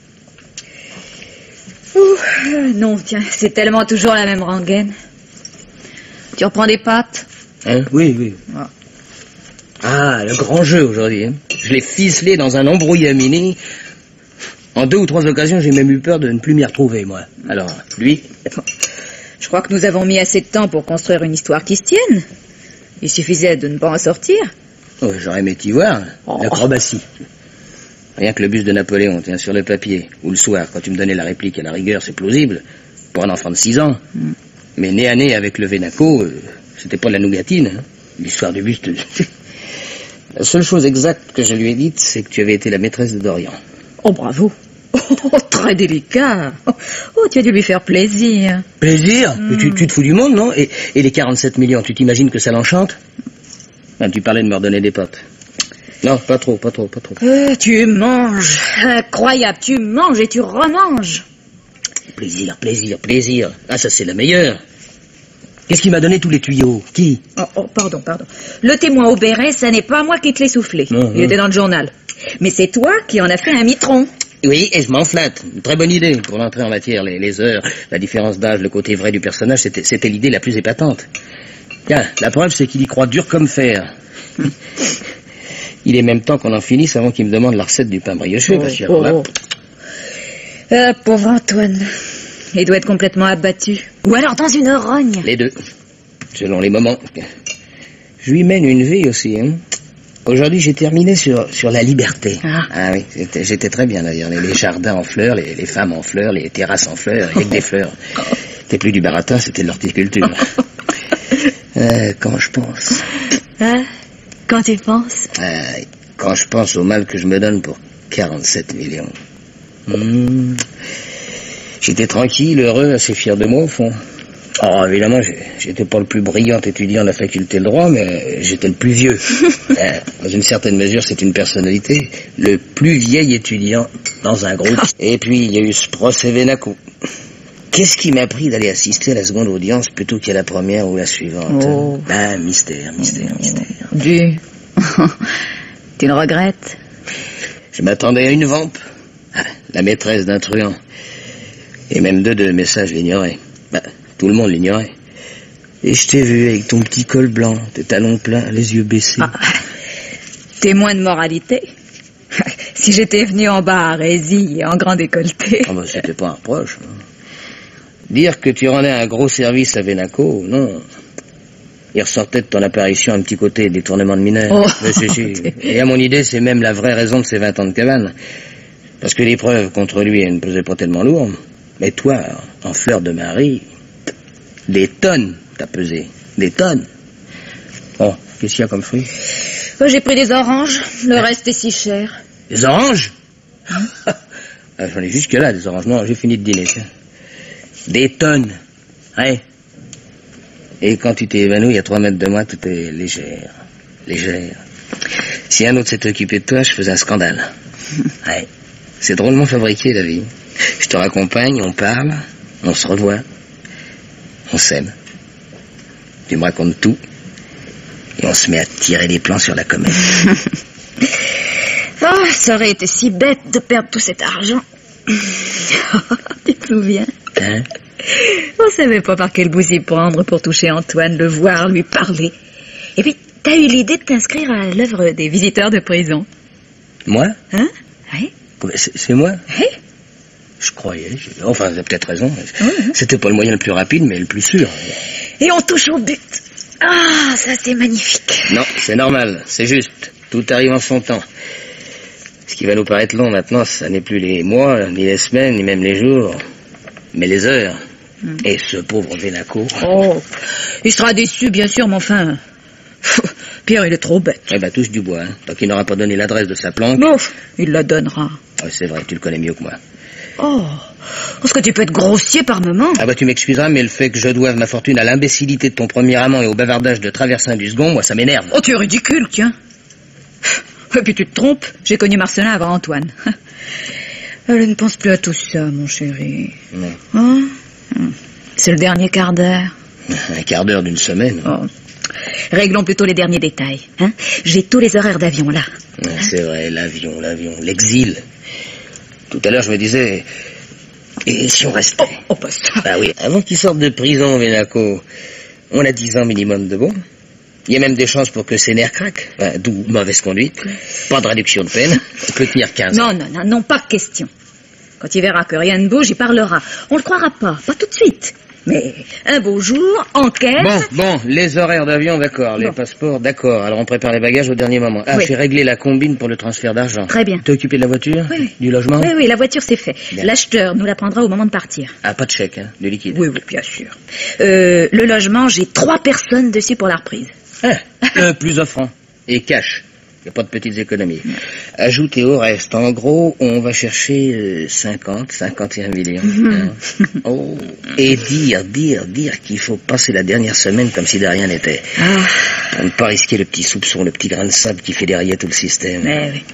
Ouh, euh, non, tiens, c'est tellement toujours la même rengaine. Tu reprends des pâtes? Hein? Oui, oui. Ah, ah le grand jeu aujourd'hui. Hein. Je l'ai ficelé dans un embrouillamini. En deux ou trois occasions, j'ai même eu peur de ne plus m'y retrouver, moi. Alors, lui... Je crois que nous avons mis assez de temps pour construire une histoire qui se tienne. Il suffisait de ne pas en sortir. Oh, j'aurais aimé t'y voir. Oh. L'acrobatie. Rien que le buste de Napoléon, tiens, sur le papier. Ou le soir, quand tu me donnais la réplique à la rigueur, c'est plausible. Pour un enfant de six ans. Mm. Mais nez à nez avec le Vénaco, euh, c'était pas de la nougatine. Hein. L'histoire du buste... La seule chose exacte que je lui ai dite, c'est que tu avais été la maîtresse de Dorian. Oh, bravo. Oh, très délicat. Oh, tu as dû lui faire plaisir. Plaisir mm. Mais tu, tu te fous du monde, non et, et les quarante-sept millions, tu t'imagines que ça l'enchante? Ben, tu parlais de me redonner des potes. Non, pas trop, pas trop, pas trop. Euh, tu manges. Incroyable, tu manges et tu remanges. Plaisir, plaisir, plaisir. Ah, ça c'est la meilleure. Qu'est-ce qui m'a donné tous les tuyaux? Qui? Oh, oh, pardon, pardon. Le témoin au béret, ça n'est pas moi qui te l'ai soufflé. Non, Il non. était dans le journal. Mais c'est toi qui en as fait un mitron. Oui, et je m'en flatte. Une très bonne idée pour l'entrée en matière. Les, les heures, la différence d'âge, le côté vrai du personnage, c'était, c'était l'idée la plus épatante. Tiens, la preuve, c'est qu'il y croit dur comme fer. Il est même temps qu'on en finisse avant qu'il me demande la recette du pain brioché. Oh, parce qu'il oh, oh. Ah, pauvre Antoine. Il doit être complètement abattu. Ou alors dans une rogne. Les deux. Selon les moments. Je lui mène une vie aussi, hein. Aujourd'hui, j'ai terminé sur, sur la liberté. Ah, ah oui, j'étais, j'étais très bien d'ailleurs. Les, les jardins en fleurs, les, les femmes en fleurs, les terrasses en fleurs, avec des fleurs. C'était plus du baratin, c'était de l'horticulture. euh, quand je pense. Ah, quand tu penses euh, Quand je pense au mal que je me donne pour quarante-sept millions. Mmh. J'étais tranquille, heureux, assez fier de moi au fond. Oh, évidemment, j'étais pas le plus brillant étudiant de la faculté de droit, mais j'étais le plus vieux. euh, dans une certaine mesure, c'est une personnalité. Le plus vieil étudiant dans un groupe. Et puis, il y a eu ce procès Vénaco. Qu'est-ce qui m'a pris d'aller assister à la seconde audience plutôt qu'à la première ou la suivante? Oh. Ah, mystère, mystère, oh. mystère. Du... tu le regrettes? Je m'attendais à une vampe. Ah, la maîtresse d'un truand. Et même deux de mes sages l'ignoraient. Bah, tout le monde l'ignorait. Et je t'ai vu avec ton petit col blanc, tes talons pleins, les yeux baissés. Ah, témoin de moralité. Si j'étais venu en bas à Rézy et en grand décolleté... Ah bah c'était pas un reproche. Dire que tu rendais un gros service à Vénaco, non. Il ressortait de ton apparition un petit côté détournement de mineurs. Oh, mais si, si. Et à mon idée, c'est même la vraie raison de ces vingt ans de cabane. Parce que les preuves contre lui, elles ne pesaient pas tellement lourd. Mais toi, en fleur de Marie, des tonnes t'as pesé. Des tonnes. Bon, qu'est-ce qu'il y a comme fruit? Oh, j'ai pris des oranges. Le reste est si cher. Des oranges? Hein? J'en ai jusque là, des oranges. Non, j'ai fini de dîner, tiens. Des tonnes. Ouais. Et quand tu t'es évanoui à trois mètres de moi, tout est légère. Légère. Si un autre s'était occupé de toi, je faisais un scandale. Ouais. C'est drôlement fabriqué, la vie. Je te raccompagne, on parle, on se revoit, on s'aime. Tu me racontes tout, et on se met à tirer des plans sur la comète. Oh, ça aurait été si bête de perdre tout cet argent. Tu te souviens? Hein? On savait pas par quel bout s'y prendre pour toucher Antoine, le voir, lui parler. Et puis, t'as eu l'idée de t'inscrire à l'œuvre des visiteurs de prison. Moi? Hein? Oui. C'est, c'est moi? Oui. Je croyais. Je... Enfin, vous avez peut-être raison. Oui. C'était pas le moyen le plus rapide, mais le plus sûr. Et on touche au but. Ah, ça c'est magnifique. Non, c'est normal. C'est juste. Tout arrive en son temps. Ce qui va nous paraître long maintenant, ça n'est plus les mois, ni les semaines, ni même les jours, mais les heures. Mm. Et ce pauvre Vénaco... Oh, il sera déçu, bien sûr, mais enfin... Pierre, il est trop bête. Eh ben, touche du bois, hein. Tant qu'il n'aura pas donné l'adresse de sa planque... Non, il la donnera. Oh, c'est vrai, tu le connais mieux que moi. Oh, est-ce que tu peux être grossier par moment? Ah bah, tu m'excuseras, mais le fait que je doive ma fortune à l'imbécilité de ton premier amant et au bavardage de Traversin du second, moi, ça m'énerve. Oh, tu es ridicule, tiens. Et puis tu te trompes, j'ai connu Marcelin avant Antoine. Elle ne pense plus à tout ça, mon chéri. Non. Hein? C'est le dernier quart d'heure. Un quart d'heure d'une semaine. Oh. Réglons plutôt les derniers détails. Hein? J'ai tous les horaires d'avion, là. Ouais, c'est vrai, l'avion, l'avion, l'exil. Tout à l'heure, je me disais... Et si on restait? Oh, oh pas ça. Bah oui, avant qu'il sorte de prison, Vénaco, on a dix ans minimum de bon. Il y a même des chances pour que ses nerfs craquent. Enfin, d'où mauvaise conduite. Pas de réduction de peine. On peut tenir quinze ans. Non, non, non, non, pas question. Quand il verra que rien ne bouge, il parlera. On le croira pas, pas tout de suite. Mais un beau jour, enquête... Bon, bon, les horaires d'avion, d'accord. Les Bon. passeports, d'accord. Alors on prépare les bagages au dernier moment. Ah, Oui. j'ai réglé la combine pour le transfert d'argent. Très bien. T'es occupé de la voiture? Oui, oui. Du logement? Oui, oui, la voiture, c'est fait. Bien. L'acheteur nous la prendra au moment de partir. Ah, pas de chèque, hein, de liquide. Oui, oui, bien sûr. Euh, le logement, j'ai trois personnes dessus pour la reprise. Ah, le plus offrant. Et cash. Y a pas de petites économies. Ajoutez au reste. En gros, on va chercher euh, cinquante, cinquante et un millions. Hein. Oh. Et dire, dire, dire qu'il faut passer la dernière semaine comme si de rien n'était. Ah, Pour ne pas risquer le petit soupçon, le petit grain de sable qui fait dérailler tout le système. mais oui.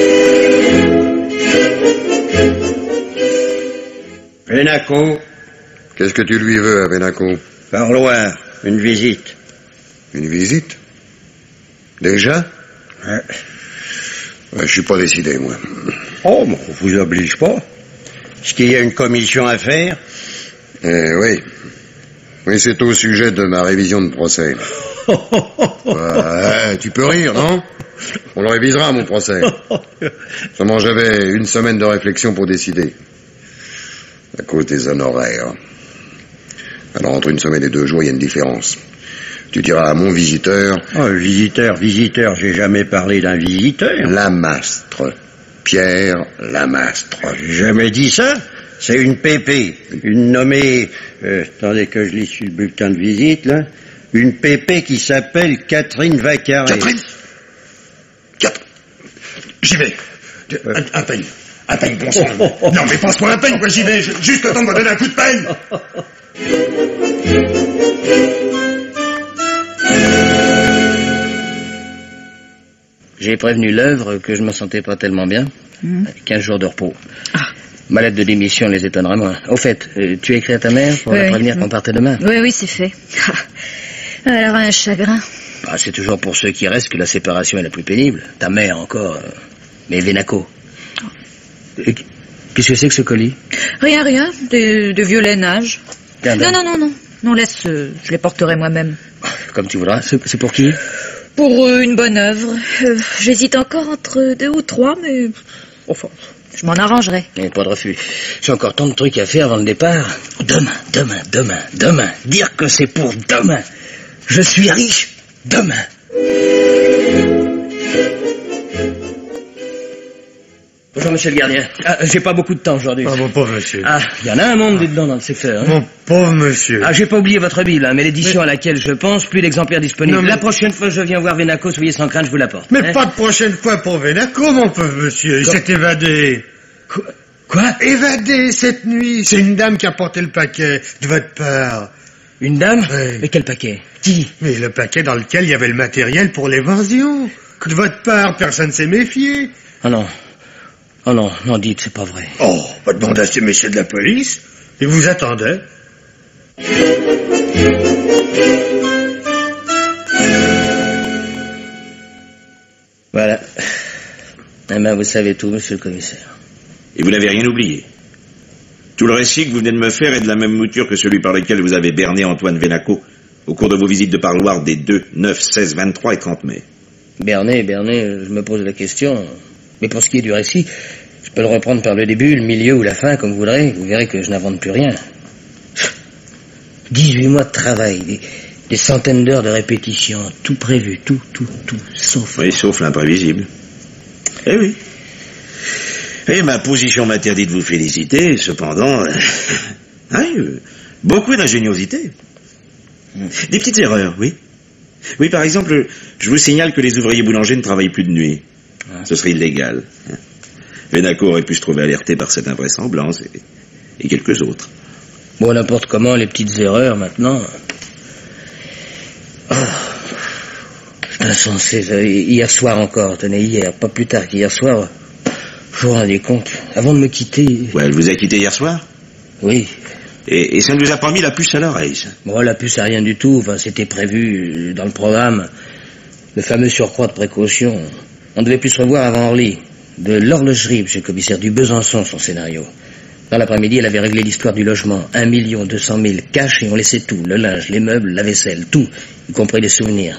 Vénaco. Qu'est-ce que tu lui veux à Vénaco? Parloir, une visite. Une visite? Déjà? Ouais. Ouais, je suis pas décidé, moi. Oh, mais on vous oblige pas. Est-ce qu'il y a une commission à faire? Eh oui. Oui, c'est au sujet de ma révision de procès. Ouais, tu peux rire, non? On le révisera, mon procès. Seulement, j'avais une semaine de réflexion pour décider. À cause des honoraires. Alors, entre une semaine et deux jours, il y a une différence. Tu diras à mon visiteur... Oh, visiteur, visiteur, j'ai jamais parlé d'un visiteur. Lamastre. Pierre Lamastre. Oh, j'ai jamais dit ça. C'est une pépé. Une nommée... Euh, attendez que je lis sur le bulletin de visite, là. Une pépé qui s'appelle Catherine Vaccaré. Catherine Catherine J'y vais. Un, un peigne. Un peigne, bon sang. Non, mais passe-moi un peigne, quoi, j'y vais. Juste le temps de me donner un coup de peigne. J'ai prévenu l'œuvre que je me sentais pas tellement bien. Mmh. quinze jours de repos. Ah. Ma lettre de démission les étonnerait moins. Au fait, euh, tu as écrit à ta mère pour Oui, la oui. prévenir qu'on partait demain? Oui, oui, c'est fait. Alors, un chagrin. Ah, c'est toujours pour ceux qui restent que la séparation est la plus pénible. Ta mère encore. euh, Mais Vénaco. Euh, Qu'est-ce que c'est que ce colis? Rien, rien, de, de vieux lainage. Tiens, Non, donne. non, non, non. Non, laisse, euh, je les porterai moi-même. Comme tu voudras. C'est c'est pour qui? Pour euh, une bonne œuvre. Euh, J'hésite encore entre deux ou trois, mais... Enfin, je m'en arrangerai. Eh, pas de refus. J'ai encore tant de trucs à faire avant le départ. Demain, demain, demain, demain. Dire que c'est pour demain. Je suis riche demain. Bonjour, monsieur le gardien. Ah, j'ai pas beaucoup de temps aujourd'hui. Ah, mon pauvre monsieur. Ah, il y en a un monde dedans dans le secteur. Hein. Mon pauvre monsieur. Ah, j'ai pas oublié votre Bible, hein, mais l'édition à laquelle je pense, plus d'exemplaires disponibles. Non, mais- La prochaine fois que je viens voir Vénaco, soyez sans crainte, je vous l'apporte. Mais hein. pas de prochaine fois pour Vénaco, mon pauvre monsieur. Il Quoi? s'est évadé. Quoi, Quoi Évadé cette nuit. C'est une dame qui a porté le paquet de votre part. Une dame? Oui. Mais quel paquet? Qui? Mais le paquet dans lequel il y avait le matériel pour l'évasion. De votre part, personne s'est méfié. Oh non. Oh non, non, dites, c'est pas vrai. Oh, pas demander à ces messieurs de la police. Ils vous attendaient. Voilà. Eh ben, vous savez tout, monsieur le commissaire. Et vous n'avez rien oublié. Tout le récit que vous venez de me faire est de la même mouture que celui par lequel vous avez berné Antoine Vénaco au cours de vos visites de parloir des deux, neuf, seize, vingt-trois et trente mai. Bernet, Bernet, je me pose la question. Mais pour ce qui est du récit, je peux le reprendre par le début, le milieu ou la fin, comme vous voudrez. Vous verrez que je n'invente plus rien. dix-huit mois de travail, des, des centaines d'heures de répétition, tout prévu, tout, tout, tout, sauf... Oui, sauf l'imprévisible. Eh oui. Et ma position m'interdit de vous féliciter, cependant... euh, oui, euh, beaucoup d'ingéniosité. Des petites erreurs, oui. Oui, par exemple, je vous signale que les ouvriers boulangers ne travaillent plus de nuit. Ce serait illégal. Vénaco aurait pu se trouver alerté par cette invraisemblance et, et quelques autres. Bon, n'importe comment, les petites erreurs, maintenant... Oh, c'est insensé, ça. Hier soir encore, tenez, hier, pas plus tard qu'hier soir, je vous rendais compte, avant de me quitter... Ouais, elle vous a quitté hier soir? Oui. Et, et ça ne vous a pas mis la puce à l'oreille, ça? Bon, la puce, c'est rien du tout, enfin, c'était prévu euh, dans le programme. Le fameux surcroît de précaution. On devait plus se revoir avant Orly. De l'horlogerie, monsieur le commissaire, du Besançon, son scénario. Dans l'après-midi, elle avait réglé l'histoire du logement. Un million deux cent mille cash et on laissait tout. Le linge, les meubles, la vaisselle, tout. Y compris les souvenirs.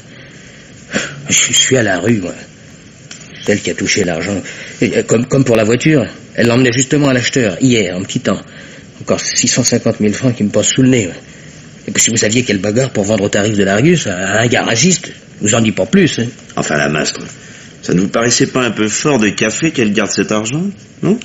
Je suis à la rue, moi. C'est elle qui a touché l'argent. Et, euh, Comme, comme pour la voiture. Elle l'emmenait justement à l'acheteur, hier, en me quittant. Encore six cent cinquante mille francs qui me passent sous le nez. Ouais. Et puis si vous saviez quelle bagarre pour vendre au tarif de l'Argus à un garagiste, je vous en dis pas plus. Hein. Enfin, la mastre, ça ne vous paraissait pas un peu fort de café qu'elle garde cet argent, non?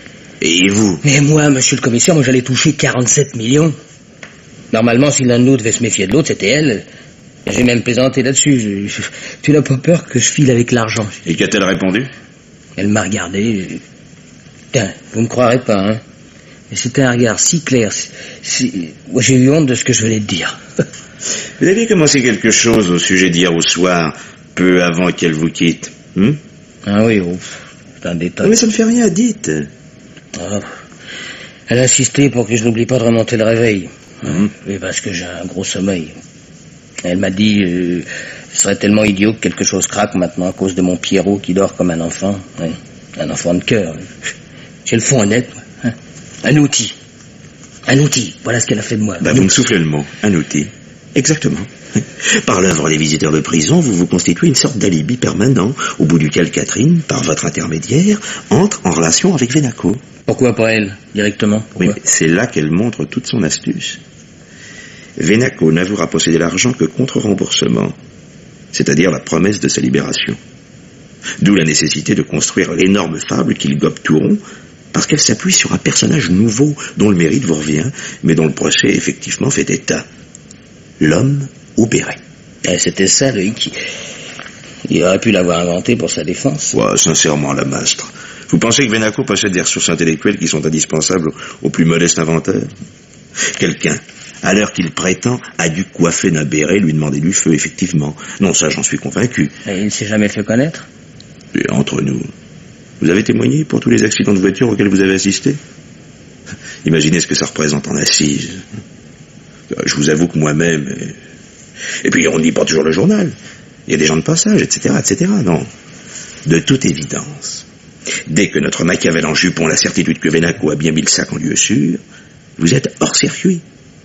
Et vous? Mais moi, monsieur le commissaire, moi j'allais toucher quarante-sept millions. Normalement, si l'un de nous devait se méfier de l'autre, c'était elle. J'ai même plaisanté là-dessus. Je, je, tu n'as pas peur que je file avec l'argent? Et qu'a-t-elle répondu? Elle m'a regardé. Tiens, vous me croirez pas, hein? Mais c'était un regard si clair. Si, si... Moi, j'ai eu honte de ce que je venais de dire. Vous aviez commencé quelque chose au sujet d'hier au soir, peu avant qu'elle vous quitte. Hmm? Ah oui, oh, c'est un détail. Non, mais ça ne fait rien, dites. Oh. Elle a insisté pour que je n'oublie pas de remonter le réveil. Mmh. Oui, parce que j'ai un gros sommeil. Elle m'a dit euh, ce serait tellement idiot que quelque chose craque maintenant à cause de mon Pierrot qui dort comme un enfant. Oui. Un enfant de cœur. J'ai le fond honnête. Hein. Un outil. Un outil. Voilà ce qu'elle a fait de moi. Bah, vous me soufflez le mot. Un outil. Exactement. Par l'œuvre des visiteurs de prison, vous vous constituez une sorte d'alibi permanent, au bout duquel Catherine, par votre intermédiaire, entre en relation avec Vénaco. Pourquoi pas elle, directement? Pourquoi? Oui, c'est là qu'elle montre toute son astuce. Vénaco n'avouera posséder l'argent que contre remboursement, c'est-à-dire la promesse de sa libération. D'où la nécessité de construire l'énorme fable qu'il gobe tout rond, parce qu'elle s'appuie sur un personnage nouveau dont le mérite vous revient, mais dont le procès effectivement fait état. L'homme au béret. Et c'était ça, le hic. Il aurait pu l'avoir inventé pour sa défense. Ouais, sincèrement, la mastre. Vous pensez que Vénaco possède des ressources intellectuelles qui sont indispensables au plus modeste inventeur? Quelqu'un, à l'heure qu'il prétend, a dû coiffer d'un béret, lui demander du feu, effectivement. Non, ça, j'en suis convaincu. Et il ne s'est jamais fait connaître? Et entre nous, vous avez témoigné pour tous les accidents de voiture auxquels vous avez assisté? Imaginez ce que ça représente en assises. Je vous avoue que moi-même... Et puis, on ne lit pas toujours le journal. Il y a des gens de passage, et cetera, et cetera. Non. De toute évidence, dès que notre Machiavel en jupon a la certitude que Vénaco a bien mis le sac en lieu sûr, vous êtes hors circuit.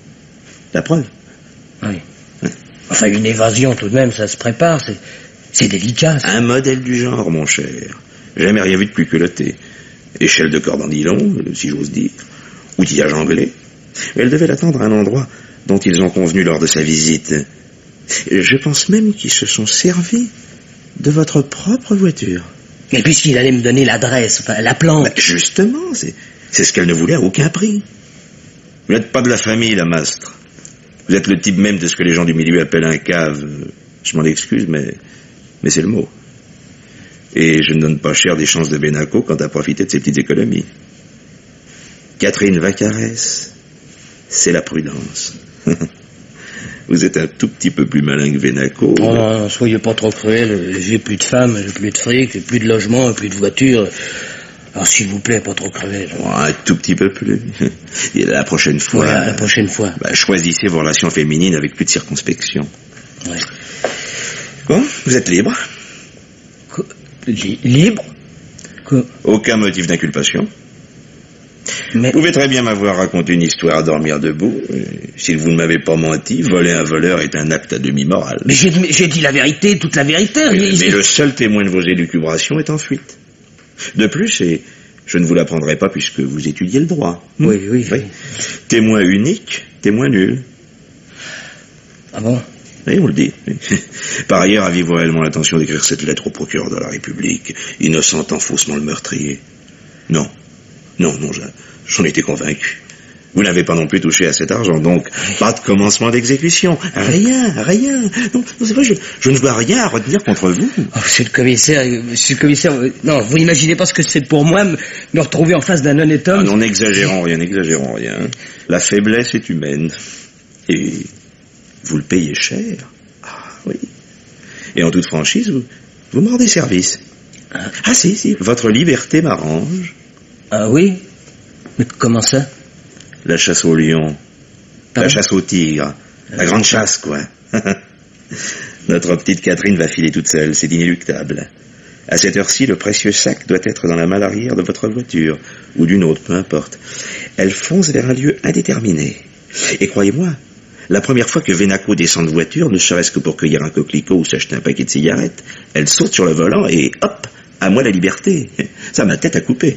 La preuve. Oui. Hein? Enfin, une évasion, tout de même, ça se prépare. C'est, c'est délicat. Ça. Un modèle du genre, mon cher. Jamais rien vu de plus culotté. Échelle de corde en nylon, si j'ose dire. Outillage anglais. Elle devait l'attendre à un endroit dont ils ont convenu lors de sa visite. Je pense même qu'ils se sont servis de votre propre voiture. Mais puisqu'il allait me donner l'adresse, enfin, la plante... Bah, justement, c'est, c'est ce qu'elle ne voulait à aucun prix. Vous n'êtes pas de la famille, la mastre. Vous êtes le type même de ce que les gens du milieu appellent un cave. Je m'en excuse, mais, mais c'est le mot. Et je ne donne pas cher des chances de Vénaco quant à profiter de ses petites économies. Catherine Vaccarès, c'est la prudence. Vous êtes un tout petit peu plus malin que Vénaco. Oh non, non, soyez pas trop cruel. J'ai plus de femmes, j'ai plus de fric, j'ai plus de logement, plus de voiture. Alors s'il vous plaît, pas trop cruel. Oh, un tout petit peu plus. Et la prochaine fois... Voilà, la prochaine fois. Bah, choisissez vos relations féminines avec plus de circonspection. Ouais. Bon, vous êtes libre. Qu- li- libre Qu- Aucun motif d'inculpation. Mais... Vous pouvez très bien m'avoir raconté une histoire à dormir debout. Si vous ne m'avez pas menti, voler un voleur est un acte à demi-moral. Mais j'ai, j'ai dit la vérité, toute la vérité. Mais, mais mais le seul témoin de vos élucubrations est en fuite. De plus, et je ne vous l'apprendrai pas puisque vous étudiez le droit. Oui, oui, oui. Témoin unique, témoin nul. Ah bon? Oui, on le dit. Par ailleurs, aviez-vous réellement l'intention d'écrire cette lettre au procureur de la République, innocentant faussement le meurtrier? Non. Non, non, j'en étais convaincu. Vous n'avez pas non plus touché à cet argent, donc pas de commencement d'exécution. Rien, rien. Non, non c'est vrai, je, je ne vois rien à retenir contre vous. Oh, monsieur le commissaire, monsieur le commissaire, non, vous n'imaginez pas ce que c'est pour moi me, me retrouver en face d'un honnête homme. Ah non, n'exagérons rien, n'exagérons rien. La faiblesse est humaine. Et vous le payez cher. Ah oui. Et en toute franchise, vous, vous me rendez service. Ah, ah si, si, votre liberté m'arrange. Ah oui? Mais comment ça? La chasse au lion, Pardon? La chasse au tigre, la grande chasse, quoi. Notre petite Catherine va filer toute seule, c'est inéluctable. À cette heure-ci, le précieux sac doit être dans la malle arrière de votre voiture, ou d'une autre, peu importe. Elle fonce vers un lieu indéterminé. Et croyez-moi, la première fois que Vénaco descend de voiture, ne serait-ce que pour cueillir un coquelicot ou s'acheter un paquet de cigarettes, elle saute sur le volant et hop, à moi la liberté. Ça, ma tête à couper.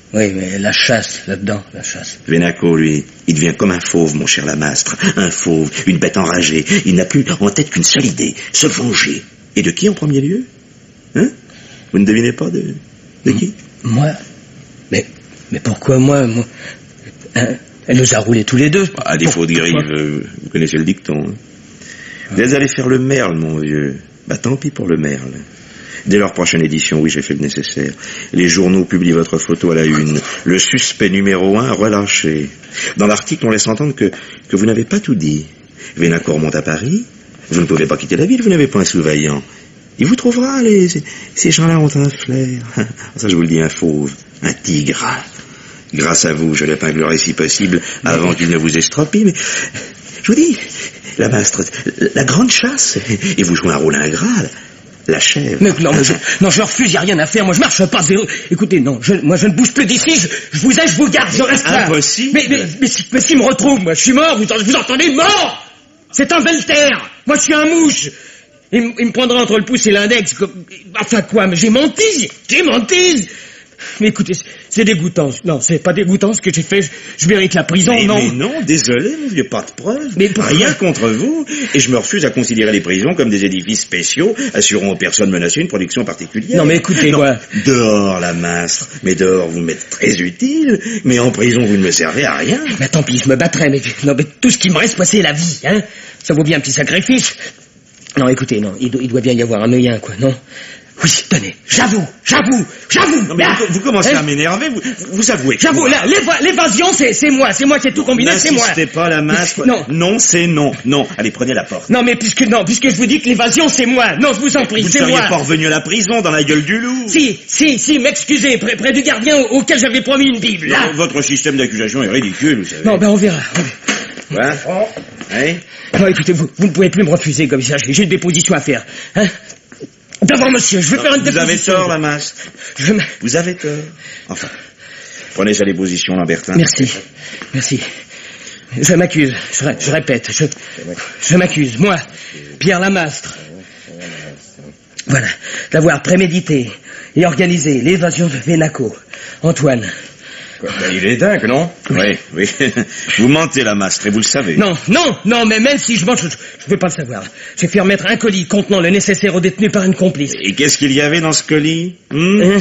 Oui, mais la chasse, là-dedans, la chasse. Vénaco, lui, il devient comme un fauve, mon cher Lamastre. Un fauve, une bête enragée. Il n'a plus en tête qu'une seule idée, se venger. Et de qui en premier lieu? Hein? Vous ne devinez pas de, de qui? Moi? Mais, mais pourquoi moi, moi hein? Elle nous a roulés tous les deux. À défaut de grive, euh, vous connaissez le dicton. Hein? Vous êtes allé faire le merle, mon vieux. Bah tant pis pour le merle. Dès leur prochaine édition, oui, j'ai fait le nécessaire. Les journaux publient votre photo à la une. Le suspect numéro un relâché. Dans l'article, on laisse entendre que, que vous n'avez pas tout dit. Vénaco remonte à Paris. Vous ne pouvez pas quitter la ville, vous n'avez pas un sous-vaillant. Il vous trouvera, les, ces, ces gens-là ont un flair. Ça, je vous le dis, un fauve, un tigre. Grâce à vous, je l'épinglerai si possible avant qu'il ne vous estropie, mais je vous dis, la mastre, la grande chasse, et vous jouez un rôle ingrat, la chèvre. Mais non, mais je, non, je refuse, y a rien à faire, moi je marche pas zéro. Écoutez, non, je, moi je ne bouge plus d'ici, je, je vous ai, je vous garde, je reste là. Impossible. Mais, mais, mais, si, mais s'il me retrouve, moi je suis mort, vous, vous entendez, mort. C'est un Belter. Moi je suis un mouche. Il, m- il me prendra entre le pouce et l'index, comme, enfin quoi, mais j'ai menti, j'ai menti. Mais écoutez, c'est dégoûtant. Non, c'est pas dégoûtant ce que j'ai fait. Je, je mérite la prison, mais, non. Mais non, désolé, mon vieux, pas de preuves. Mais pour- rien contre vous. Et je me refuse à considérer les prisons comme des édifices spéciaux assurant aux personnes menacées une protection particulière. Non, mais écoutez, non, moi. Dehors, la mastre. Mais dehors, vous m'êtes très utile. Mais en prison, vous ne me servez à rien. Mais tant pis, je me battrai, mais, non, mais tout ce qui me reste, moi, c'est la vie, hein. Ça vaut bien un petit sacrifice. Non, écoutez, non, il, do- il doit bien y avoir un œilin, quoi, non? Oui, tenez, j'avoue, j'avoue, j'avoue. Non, mais là, vous, vous commencez hein, à m'énerver, vous, vous avouez. J'avoue, là, l'éva- l'évasion, c'est, c'est moi, c'est moi qui ai tout combiné, c'est moi. N'insistez pas, la mastre. Non. Non, c'est non. Non, allez, prenez la porte. Non, mais puisque, non, puisque je vous dis que l'évasion, c'est moi. Non, je vous en prie, Vous ne c'est seriez moi. pas revenu à la prison, dans la gueule du loup. Si, si, si, m'excusez, près, près du gardien au- auquel j'avais promis une Bible, là. Votre système d'accusation est ridicule, vous savez. Non, ben on verra. Quoi? Hein? Non, écoutez, vous, vous ne pouvez plus me refuser comme ça, j'ai j'ai une déposition à faire. Hein? D'abord, monsieur, je vais faire une Vous déposition. avez tort, la mastre. Je me- Vous avez tort. Enfin, prenez sa déposition, Lambertin. Merci, merci. Je m'accuse, je, ré- je répète, je, je m'accuse, moi, Pierre Lamastre. Voilà, d'avoir prémédité et organisé l'évasion de Vénaco. Antoine. Quoi, ben, il est dingue, non? Oui, oui. Vous mentez, la mastre, et vous le savez. Non, non, non, mais même si je mens, je ne veux pas le savoir. J'ai fait remettre un colis contenant le nécessaire au détenu par une complice. Et qu'est-ce qu'il y avait dans ce colis? Hmm? Hein?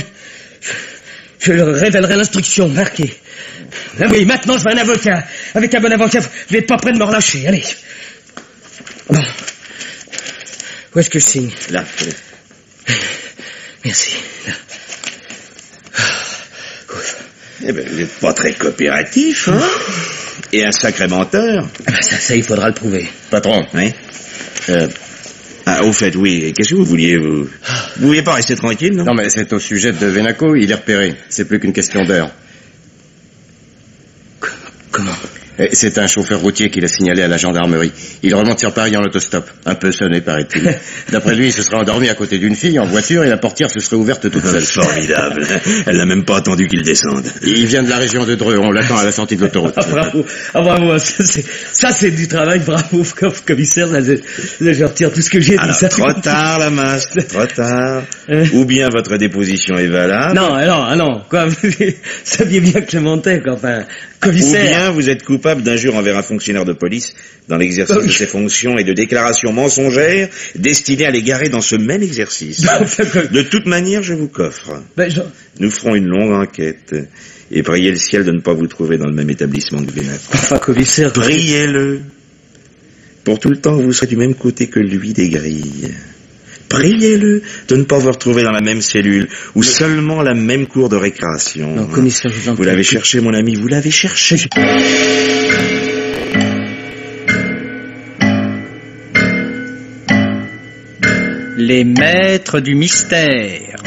Je leur révélerai l'instruction marquée. Ah oui, maintenant je veux un avocat. Avec un bon avocat, vous n'êtes pas prêt de me relâcher. Allez. Bon. Où est-ce que je signe? Là, tenez. Merci. Là. Eh ben, vous n'êtes pas très coopératif, hein? Et un sacré menteur. Ah ben ça, ça, il faudra le prouver. Patron. Oui. Euh, ah, au fait, oui. Qu'est-ce que vous vouliez, vous? Vous vouliez pas rester tranquille, non? Non, mais c'est au sujet de Vénaco, il est repéré. C'est plus qu'une question d'heure. Comment? Et c'est un chauffeur routier qui l'a signalé à la gendarmerie. Il remonte sur Paris en autostop. Un peu sonné, paraît-il. D'après lui, il se serait endormi à côté d'une fille en voiture et la portière se serait ouverte toute seule. Formidable. Elle n'a même pas attendu qu'il descende. Il vient de la région de Dreux. On l'attend à la sortie de l'autoroute. Ah, bravo, ah, bravo, ça c'est, ça, c'est du travail, bravo, comme commissaire, là, je, là, je retire tout ce que j'ai dit. Alors, Ça, trop tard, la masque, trop tard. Hein? Ou bien votre déposition est valable. Non, non, ah non, quoi, vous saviez bien que je mentais, quoi, enfin, Ou commissaire. bien vous êtes coupable d'injure envers un fonctionnaire de police dans l'exercice de ses fonctions et de déclarations mensongères destinées à l'égarer dans ce même exercice. De toute manière, je vous coffre. Ben, je... Nous ferons une longue enquête et priez le ciel de ne pas vous trouver dans le même établissement que Vénaco. Enfin, commissaire. Priez-le. Pour tout le temps, vous serez du même côté que lui des grilles. Priez-le de ne pas vous retrouver dans la même cellule ou seulement la même cour de récréation. Non, commissaire, je vous en Vous prie. l'avez cherché, mon ami, vous l'avez cherché. Les maîtres du mystère.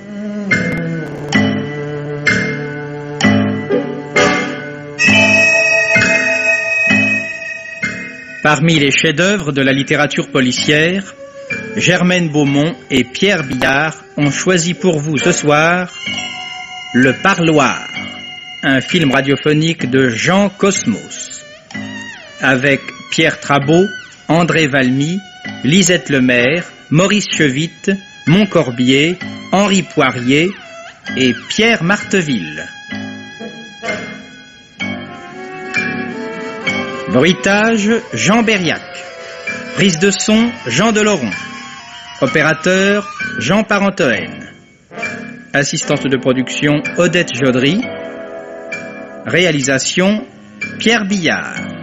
Parmi les chefs-d'œuvre de la littérature policière, Germaine Beaumont et Pierre Billard ont choisi pour vous ce soir Le Parloir, un film radiophonique de Jean Cosmos, avec Pierre Trabeau, André Valmy, Lisette Lemaire, Maurice Chevitte, Montcorbier, Henri Poirier et Pierre Marteville. Bruitage, Jean Berriac. Prise de son, Jean Deloron. Opérateur, Jean Parentoen. Assistante de production, Odette Jaudery. Réalisation, Pierre Billard.